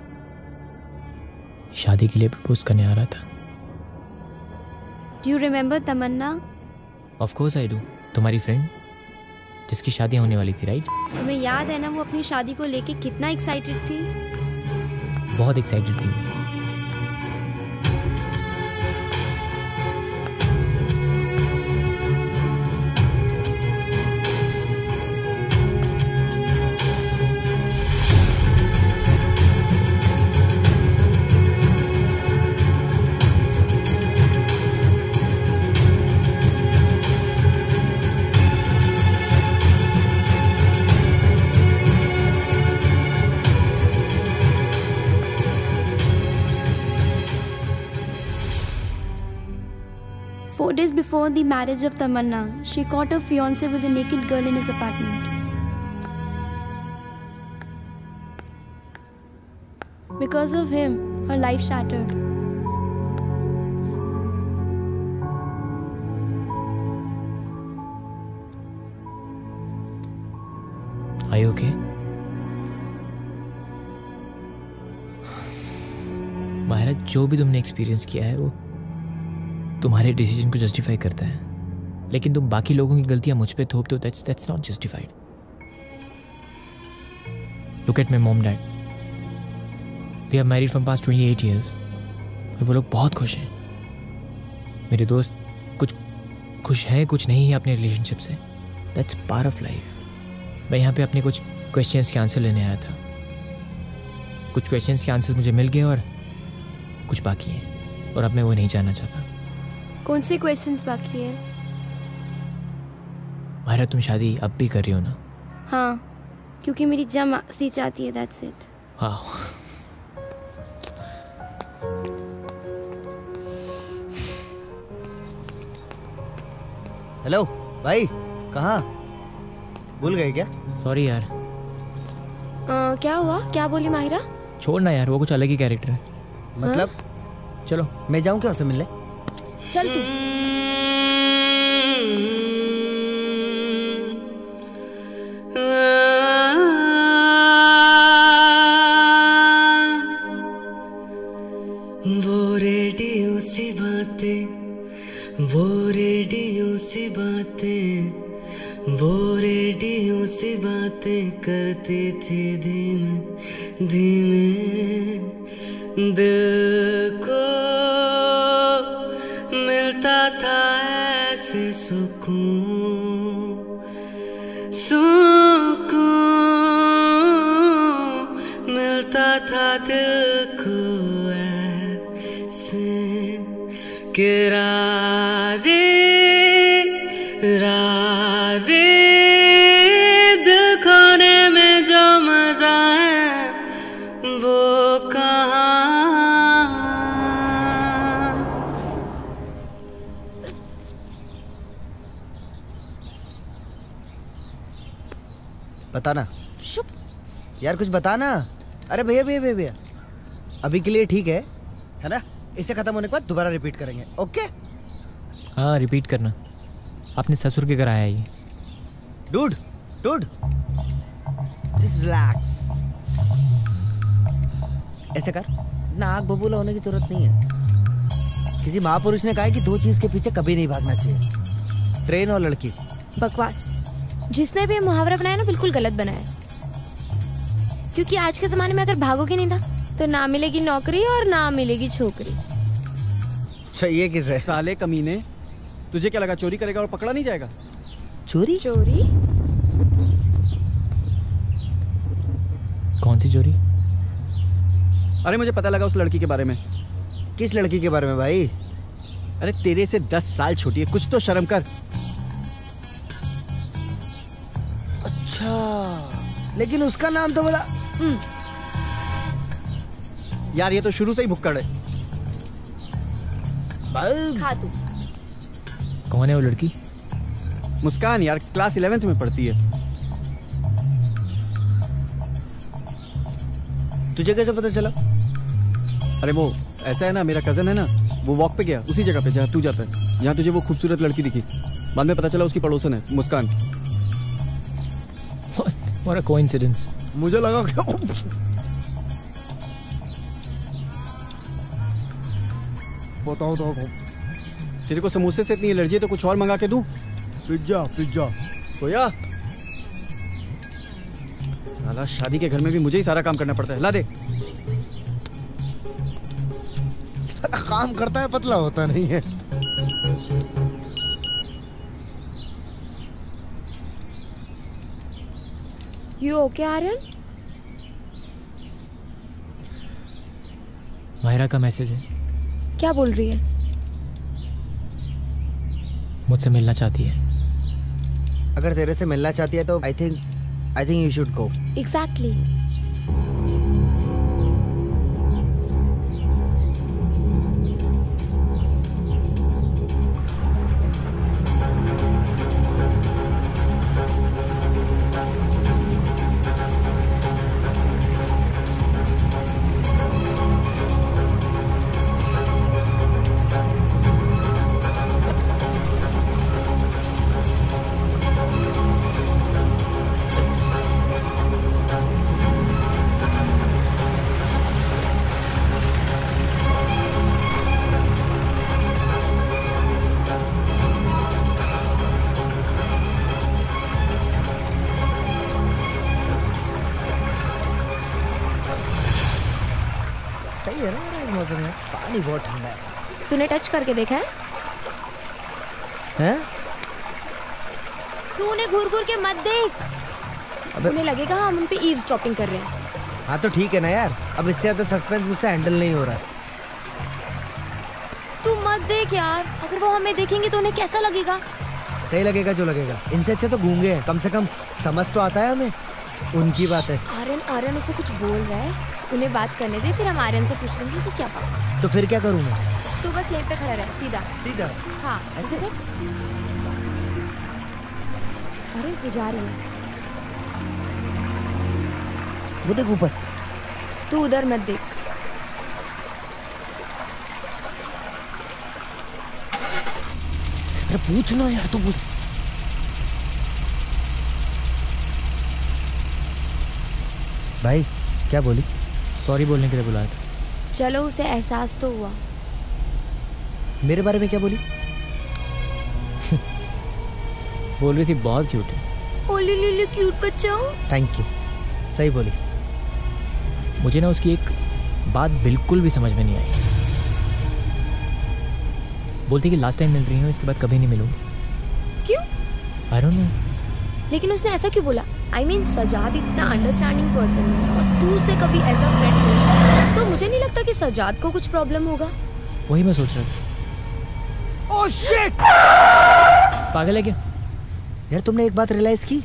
शादी के लिए प्रपोज करने आ रहा था. Do you remember Tamanna? Of course I do. तुम्हारी फ्रेंड जिसकी शादी होने वाली थी, राइट? तुम्हें याद है ना वो अपनी शादी को लेके कितना एक्साइटेड थी? बहुत एक्साइटेड थी. Four days before the marriage of Tamanna, she caught her fiancé with a naked girl in his apartment. Because of him, her life shattered. Are you okay? Mahira, जो भी तुमने एक्सपीरियंस किया है वो तुम्हारे डिसीजन को जस्टिफाई करता है, लेकिन तुम बाकी लोगों की गलतियां मुझ पे थोपते हो. That's not justified. Look at my mom dad. They are married from past 28 years और वो लोग बहुत खुश हैं. मेरे दोस्त कुछ खुश हैं, कुछ नहीं है अपने रिलेशनशिप से. That's part of life. मैं यहाँ पे अपने कुछ क्वेश्चंस के आंसर लेने आया था. कुछ क्वेश्चंस के आंसर मुझे मिल गए और कुछ बाकी हैं, और अब मैं वो नहीं जानना चाहता. कौन से क्वेश्चंस बाकी हैं? माहिरा, तुम शादी अब भी कर रही हो ना? हाँ, क्योंकि मेरी जम सी चाहती है. That's it. हाँ. हेलो भाई, कहाँ? भूल गए क्या? सॉरी यार. क्या हुआ? क्या बोली माहिरा? छोड़ना यार, वो कुछ अलग ही कैरेक्टर है. मतलब? चलो मैं जाऊँ क्या उसे मिलने? चल तू. वो रेडियो सी बातें, वो रेडियो सी बातें, वो रेडियो सी बातें करती थी धीमे धीमे. दिल को मिलता था ऐसे सुकून, सुकून मिलता था दिल को ऐसे कि रारे रारे दिल खोने में जो मजा है वो कहाँ. बताना यार, कुछ बताना. अरे भैया भैया भैया भैया, अभी के लिए ठीक है ना? इसे खत्म होने के बाद दोबारा रिपीट करेंगे. ओके? हाँ, रिपीट करना. आपने ससुर के घर आया ये. Dude dude just relax. ऐसे कर ना, आग बबूला होने की जरूरत नहीं है. किसी महापुरुष ने कहा है कि दो चीज के पीछे कभी नहीं भागना चाहिए, ट्रेन और लड़की. बकवास. जिसने भी ये मुहावरा बनाया ना, बिल्कुल गलत बनाया. क्योंकि आज के जमाने में अगर भागोगे नहीं था तो ना मिलेगी नौकरी और ना मिलेगी छोकरी. चाहिए किसे? साले कमीने, तुझे क्या लगा चोरी करेगा और पकड़ा नहीं जाएगा? चोरी? चोरी? कौन सी चोरी? अरे मुझे पता लगा उस लड़की के बारे में. किस लड़की के बारे में भाई? अरे तेरे से 10 साल छोटी है, कुछ तो शर्म कर. अच्छा, लेकिन उसका नाम तो बड़ा. यार ये तो शुरू से ही भुक्कड़ है. खा तू। कौन है वो लड़की? मुस्कान यार, क्लास 11th में पढ़ती है। तुझे कैसे पता चला? अरे वो ऐसा है ना, मेरा कजन है ना, वो वॉक पे गया उसी जगह पे जहाँ तू जाता है, जहाँ तुझे वो खूबसूरत लड़की दिखी। बाद में पता चला उसकी पड़ोसन है मुस्कान। What a coincidence. मुझे लगा कि बताओ तो। तेरे को समोसे से इतनी एलर्जी है तो कुछ और मंगा के दूं? Pizza pizza. तो या साला शादी के घर में भी मुझे ही सारा काम करना पड़ता है। ला दे। काम करता है, पतला होता नहीं है। You okay, Aryan? माहिरा का मैसेज है। क्या बोल रही है? मुझसे मिलना चाहती है। अगर तेरे से मिलना चाहती है तो I think you should go. Exactly. सही है ना यार, इस मौसम में पानी बहुत ठंडा है। तूने टच करके देखा है? हैं? तू उन्हें घूर घूर के मत देख। अबे उन्हें लगेगा हम उन पे ईव्सड्रॉपिंग कर रहे हैं। हाँ तो ठीक है ना यार, अब इससे ज्यादा सस्पेंस मुझसे हैंडल नहीं हो रहा है। तू मत देख यार, अगर वो हमें देखेंगे तो उन्हें कैसा लगेगा? सही लगेगा जो लगेगा। इनसे अच्छे तो गूंगे हैं, कम से कम समझ तो आता है हमें। उनकी बात है। आर्यन उसे कुछ बोल रहा है, उन्हें बात करने दे, फिर हम आर्यन से पूछ लेंगे कि क्या बात। तो फिर क्या करूँ मैं? तू बस यहीं पे खड़ा रह, सीधा सीधा। हाँ ऐसे देख। अरे वो जा रही है। वो देख ऊपर। तू उधर मत देख। अरे पूछ ना यार, तू पूछ। भाई क्या बोली? सॉरी बोलने के लिए बुलाया था। चलो उसे एहसास तो हुआ। मेरे बारे में क्या बोली? बोल रही थी बहुत क्यूट है। ओली लिली क्यूट बच्चा। थैंक यू, सही बोली। मुझे ना उसकी एक बात बिल्कुल भी समझ में नहीं आई। बोलती कि लास्ट टाइम मिल रही हूँ, इसके बाद कभी नहीं मिलूंगी। क्यों? I don't know. लेकिन उसने ऐसा क्यों बोला? I mean, सजाद इतना अंडरस्टैंडिंग पर्सन है और तू उसे कभी एज अ फ्रेंड मिलता है तो मुझे नहीं लगता कि सजाद को कुछ प्रॉब्लम होगा। वही मैं सोच रहा था। Oh shit! पागल है क्या? यार तुमने एक बात रियलाइज की?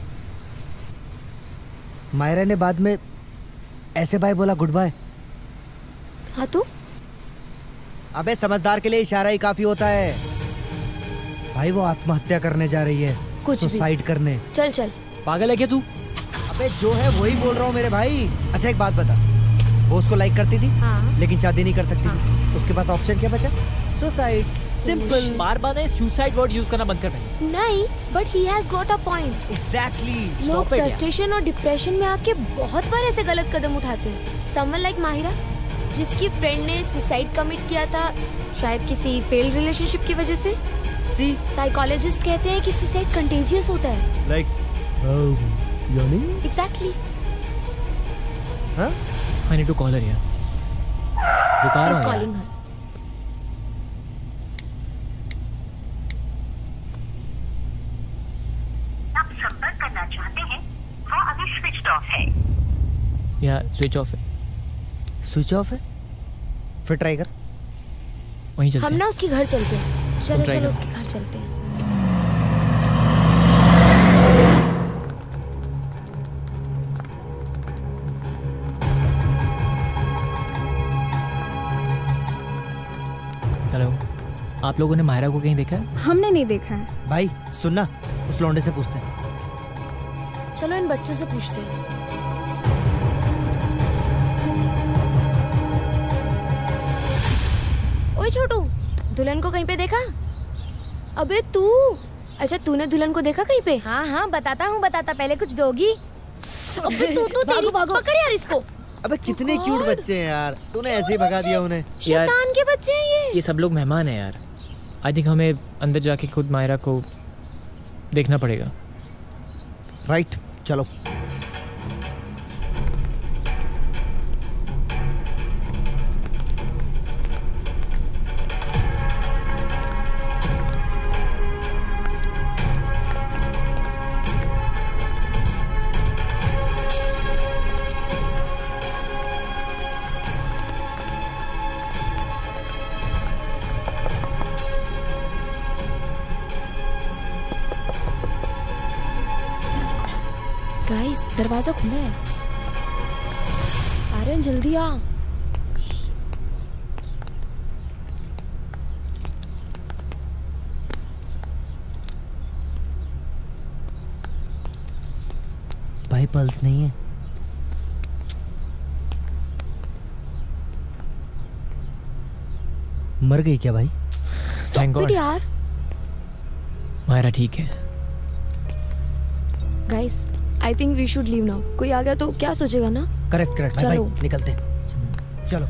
मायरा ने बाद में ऐसे बाय बोला, गुड बाय। हाँ तो? अबे समझदार के लिए इशारा ही काफी होता है। भाई वो आत्महत्या करने जा रही है, कुछ सुसाइड करने। चल चल। पागल है क्या तू? अबे जो है वही बोल रहा हूँ मेरे भाई। अच्छा एक बात बता, वो उसको लाइक करती थी हाँ। लेकिन शादी नहीं कर सकती थी। उसके पास ऑप्शन क्या बचा? सुसाइड। सिंपल। बार बार सुसाइड वर्ड यूज करना बंद कर। नहीं, but he has got a point. Exactly. लोग फ्रस्ट्रेशन और डिप्रेशन में आके बहुत बार ऐसे गलत कदम उठाते हैं। समवन लाइक माहिरा, जिसकी फ्रेंड ने सुसाइड कमिट किया था शायद किसी फेल्ड रिलेशनशिप की वजह से। सी साइकोलॉजिस्ट कहते हैं कि सुसाइड कंटेजियस होता है। लाइक यानी? एग्जैक्टली। हाँ? I need to call her यार। रुका रहा हूँ calling her. आप संपर्क करना चाहते हैं वो अभी स्विच ऑफ है। या स्विच ऑफ है। स्विच ऑफ है? फिर ट्राई कर। वहीं चलते हम ना उसके घर चलते हैं। चलो try चलो करो। उसके घर चलते हैं। हेलो, आप लोगों ने मायरा को कहीं देखा है? हमने नहीं देखा है। भाई सुनना, उस लौंडे से पूछते हैं। चलो इन बच्चों से पूछते हैं। ओए छोटू, दुल्हन को कहीं पे देखा? अबे तू, अच्छा तूने दुल्हन को देखा कहीं पे? हाँ हाँ बताता, पहले कुछ दोगी? अबे तू तो तेरी पकड़ यार इसको। अबे कितने क्यूट बच्चे हैं यार, तूने ऐसे ही भगा दिया उन्हें। शैतान के बच्चे हैं ये सब लोग मेहमान हैं यार। आई थिंक हमें अंदर जाके खुद मायरा को देखना पड़ेगा। राइट, चलो। गाइस, दरवाजा खुला है। आर्यन जल्दी आ। भाई पल्स नहीं है। मर गई क्या भाई? Thank God. यार मायरा ठीक है। Guys, I think we should leave now. कोई आ गया तो क्या सोचेगा ना? करेक्ट भाई, चलो। भाई निकलते। चलो।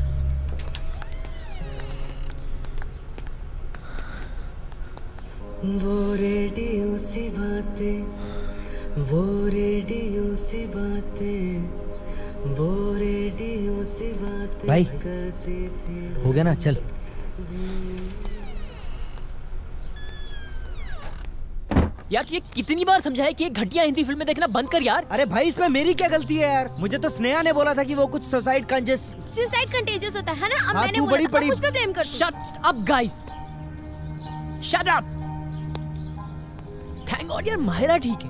वो रेडियो सी बातें, वो रेडियो सी बातें, वो रेडियो सी बातें भाई करती थी। हो गया ना, चल। यार तुझे कितनी बार समझाया कि ये घटिया हिंदी फिल्में देखना बंद कर यार। अरे भाई इसमें मेरी क्या गलती है यार? मुझे तो स्नेहा ने बोला था कि वो कुछ सुसाइड कंटेजियस होता है ना। अब हाँ, मैंने तू बोला बड़ी था, बड़ी- मुझ पे ब्लेम कर। Shut up guys, shut up. Thank god यार मायरा ठीक है।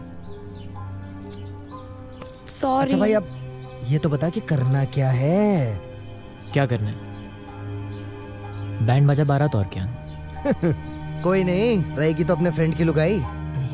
सॉरी। अच्छा भाई, अब ये तो बता कि करना क्या है? क्या करना है? बैंड बाजा बारात और क्या? कोई नहीं, रहेगी तो अपने फ्रेंड की लुगाई।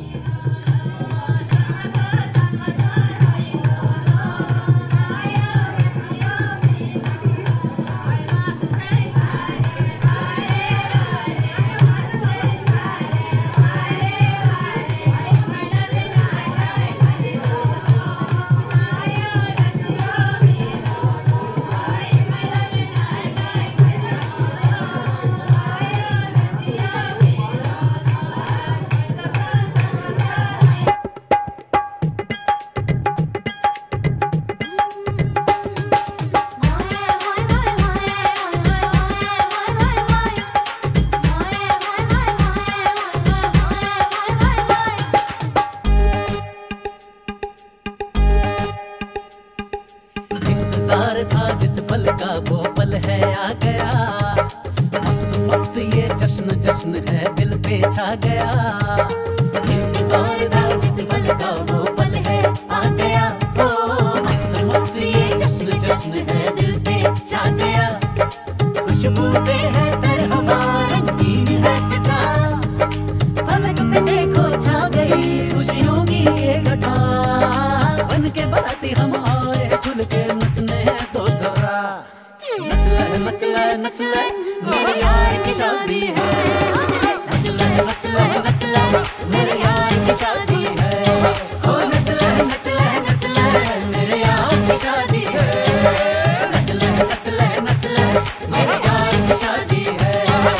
इंतजार था जिस पल का वो पल है आ गया। मस्त मस्त ये जश्न जश्न है दिल पे छा गया। इंतजार था जिस पल का वो पल है आ गया। ओ मस्त मस्त ये जश्न जश्न है दिल पे छा गया। खुशबू से है तरहमा रंगीन है फिजा। फलक पे देखो छा गई खुशियों की ये घटा। बन के बराती हम आए खुल के नचने तो जरा। नच ले नच ले नच ले मेरे यार की शादी है। नच ले नच ले नच ले मेरे यार की शादी है। ओ नच ले नच ले नच ले मेरे यार की शादी है। नच ले नच ले नच ले मेरे यार की शादी है।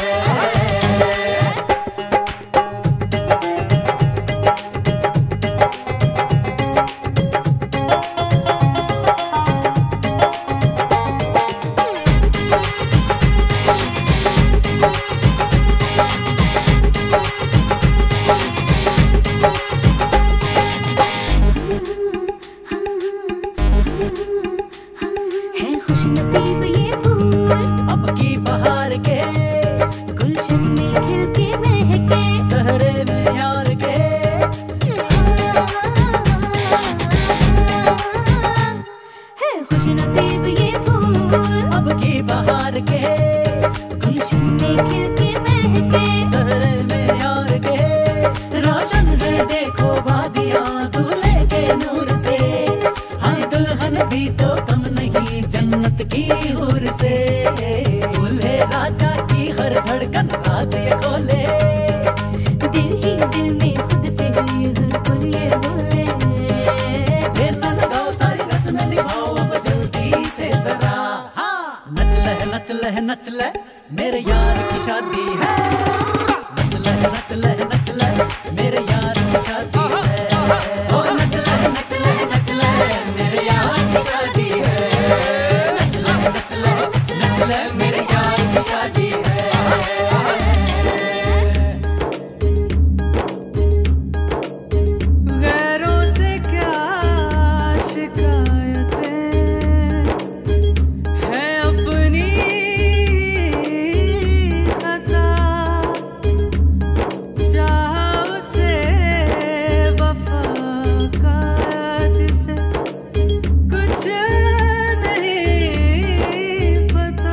है खुश नसीब ये फूल अब की बहार के गुलशन में खिल के महके। सहरे में यार के है खुश नसीब ये फूल अब की बहार के गुलशन में खिल के महके। बोले, दूल्हे राजा की हर धड़कन राज ये खोले। दिल ही दिल में खुद से हुई हर पल ये बोले। देर न लगाओ सारी रस्म निभाओ अब जल्दी से जरा। नच ले मेरे यार की शादी है। नच ले मेरे यार की शादी है। ओ नच ले मेरे यार की शादी है। नच ले मेरे यार की शादी है। गैरों से क्या शिकायतें हैं अपनी खता। चाहा उसे वफा का जिसे कुछ नहीं पता।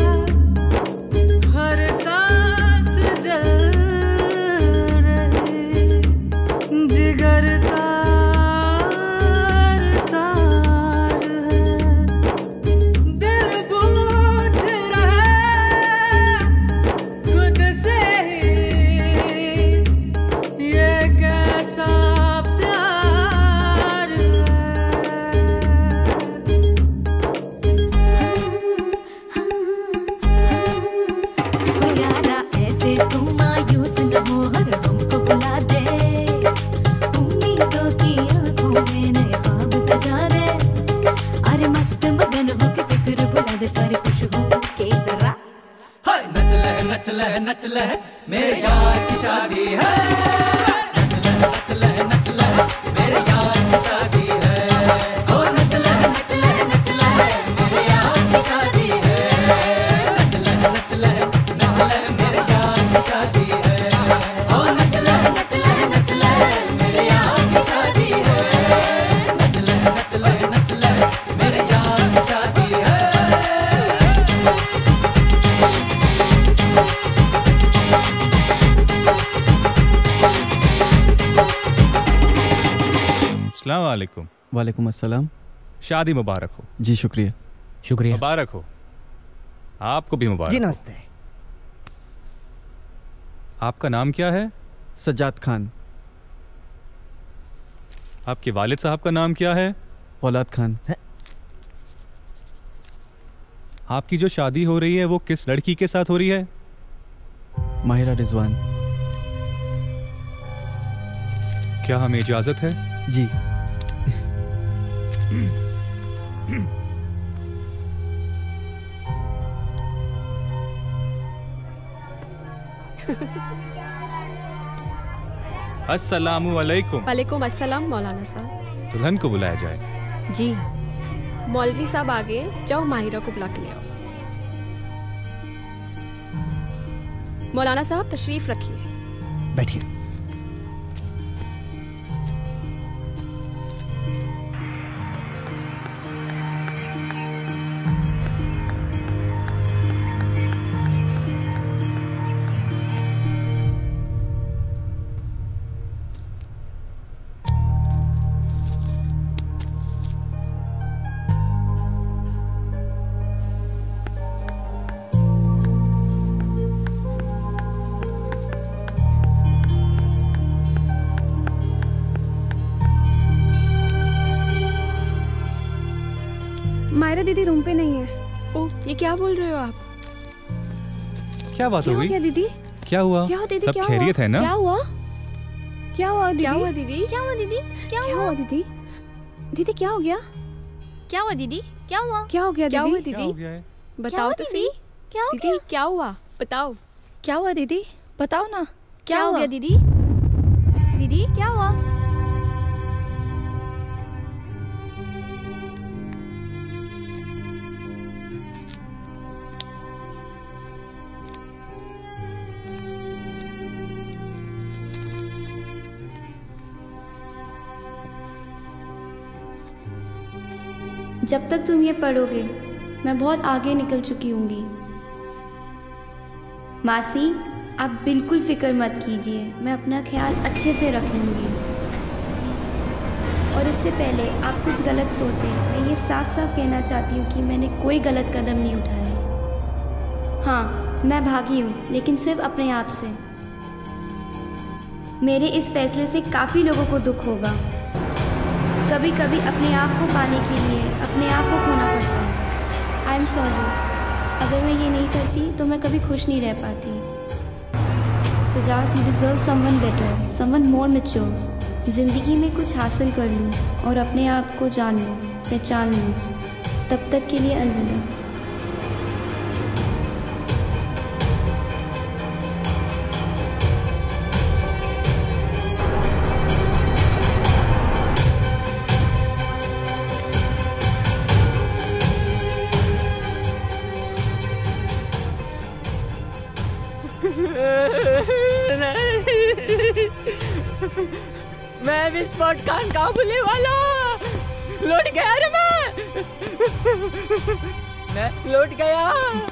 हर सांस जल रही जिगर तार तार है। दिल पूछ रहा खुद से ही ये कैसा प्यार है। ओ यारा ऐसे तू मायूस न हो, हर गम को भुला दे। उम्मीदों की आंखों में नए ख्वाब सजा दे। अरे मस्त मगन हो के फिक्र भुला दे, सारी खुश हो के जरा। हाय नच ले मेरे यार की शादी है। नच ले मेरे यार की शादी है। ओ नच ले मेरे यार की शादी है। नच ले मेरे यार की शादी है। ओ नच ले मेरे यार की शादी है। नच ले मेरे यार की शादी है। अस्सलाम वालेकुम। वालेकुम अस्सलाम। शादी मुबारक हो। जी शुक्रिया। शुक्रिया। मुबारक हो। आपको भी मुबारक जी हो। नमस्ते। आपका नाम क्या है? सज्जाद खान। आपके वालिद साहब का नाम क्या है? औलाद खान। आपकी जो शादी हो रही है वो किस लड़की के साथ हो रही है? माहिरा रिजवान। क्या हमें इजाजत है? जी। अस्सलामु अलैकुम। वालेकुम अस्सलाम मौलाना साहब। दुल्हन को बुलाया जाए। जी मौलवी साहब आगे जाओ, माहिरा को बुला के ले आओ। मौलाना साहब तशरीफ रखिए। बैठिए। मायरा दीदी रूम पे नहीं है। ओह ये क्या बोल रहे हो आप? क्या बात हो गई? क्या दीदी? क्या हुआ? क्या हुआ दीदी? सब खैरियत है ना? क्या हुआ? क्या हुआ दीदी? क्या हुआ दीदी? क्या हुआ दीदी? क्या हुआ दीदी? दीदी क्या हो गया? क्या हुआ दीदी? क्या हुआ? क्या हो गया क्या हुआ दीदी? दीदी? बताओ तो सही। क्या हो दीदी क्या हुआ? बताओ। क्या हुआ दीदी? बताओ ना। क्या हो गया दीदी? दीदी क्या हुआ? जब तक तुम ये पढ़ोगे मैं बहुत आगे निकल चुकी होंगी। मासी आप बिल्कुल फिक्र मत कीजिए, मैं अपना ख्याल अच्छे से रख लूँगी। और इससे पहले आप कुछ गलत सोचें, मैं ये साफ साफ कहना चाहती हूँ कि मैंने कोई गलत कदम नहीं उठाया। हाँ, मैं भागी हूँ, लेकिन सिर्फ अपने आप से। मेरे इस फैसले से काफ़ी लोगों को दुख होगा। कभी कभी अपने आप को पाने के लिए अपने आप को खोना पड़ता है। I am sorry. अगर मैं ये नहीं करती तो मैं कभी खुश नहीं रह पाती। Sajjad, you deserve someone better, someone more mature. ज़िंदगी में कुछ हासिल कर लूँ और अपने आप को जान लूँ, पहचान लूँ। तब तक के लिए अलविदा। मैं विस्फोट खान काबुली वाला लौट गया रे मैं लौट गया।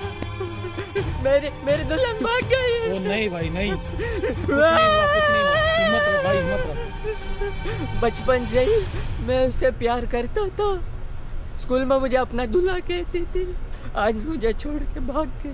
मेरे दुल्हन भाग गई। ओ नहीं भाई नहीं, कुछ नहीं हुआ। हिम्मत रख भाई, हिम्मत रख। बचपन से ही मैं उससे प्यार करता था। स्कूल में मुझे अपना दूल्हा कहती थी। आज मुझे छोड़ के भाग गई।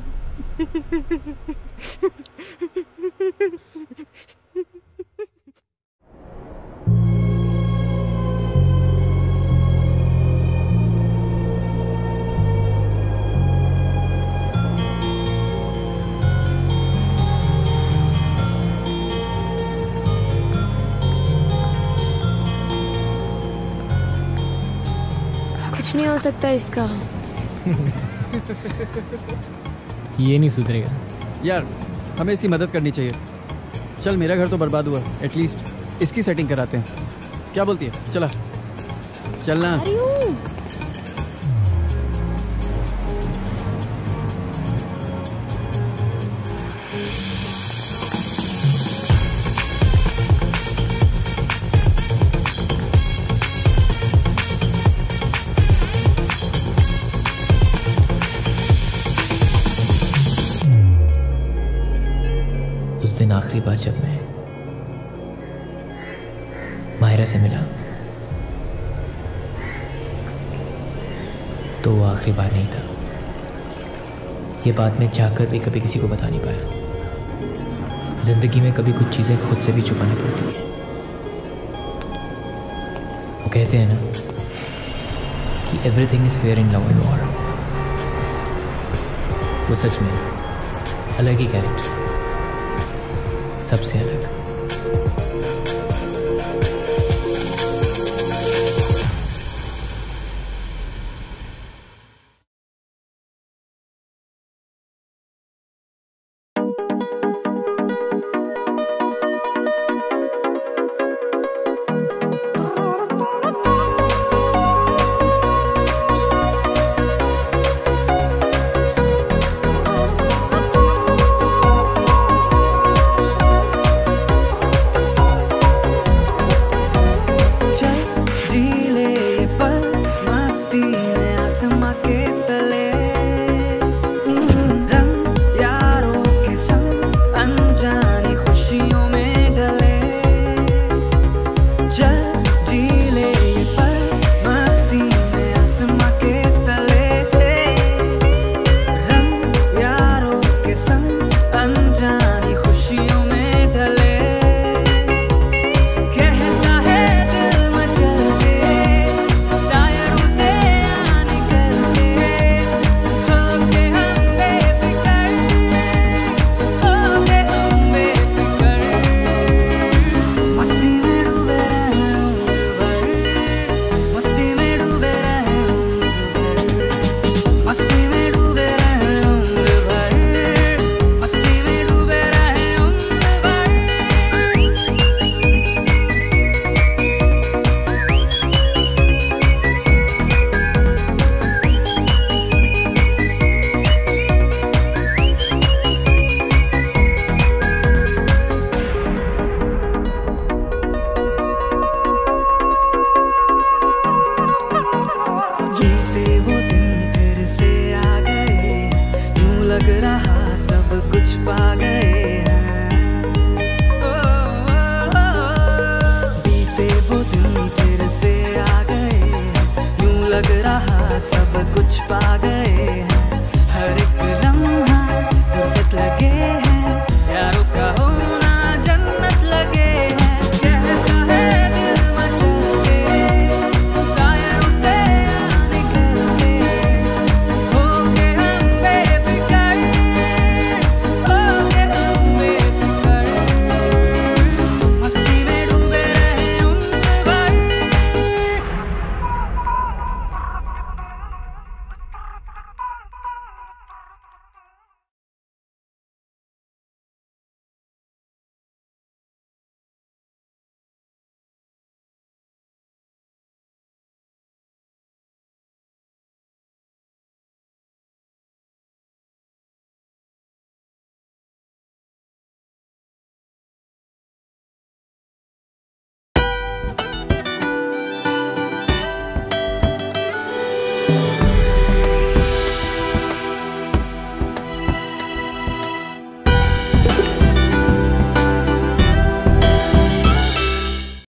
कुछ नहीं हो सकता इसका। ये नहीं सुधरेगा यार, हमें इसकी मदद करनी चाहिए। चल, मेरा घर तो बर्बाद हुआ, एटलीस्ट इसकी सेटिंग कराते हैं। क्या बोलती है? चला चलना। दिन आखिरी बार जब मैं माहिरा से मिला तो वो आखिरी बार नहीं था। ये बात मैं चाहकर भी कभी किसी को बता नहीं पाया। जिंदगी में कभी कुछ चीजें खुद से भी छुपानी पड़ती हैं। वो कहते हैं ना कि everything is fair in love and war. वो सच में अलग ही कैरेक्टर, सबसे अलग। लग रहा सब कुछ पा गए।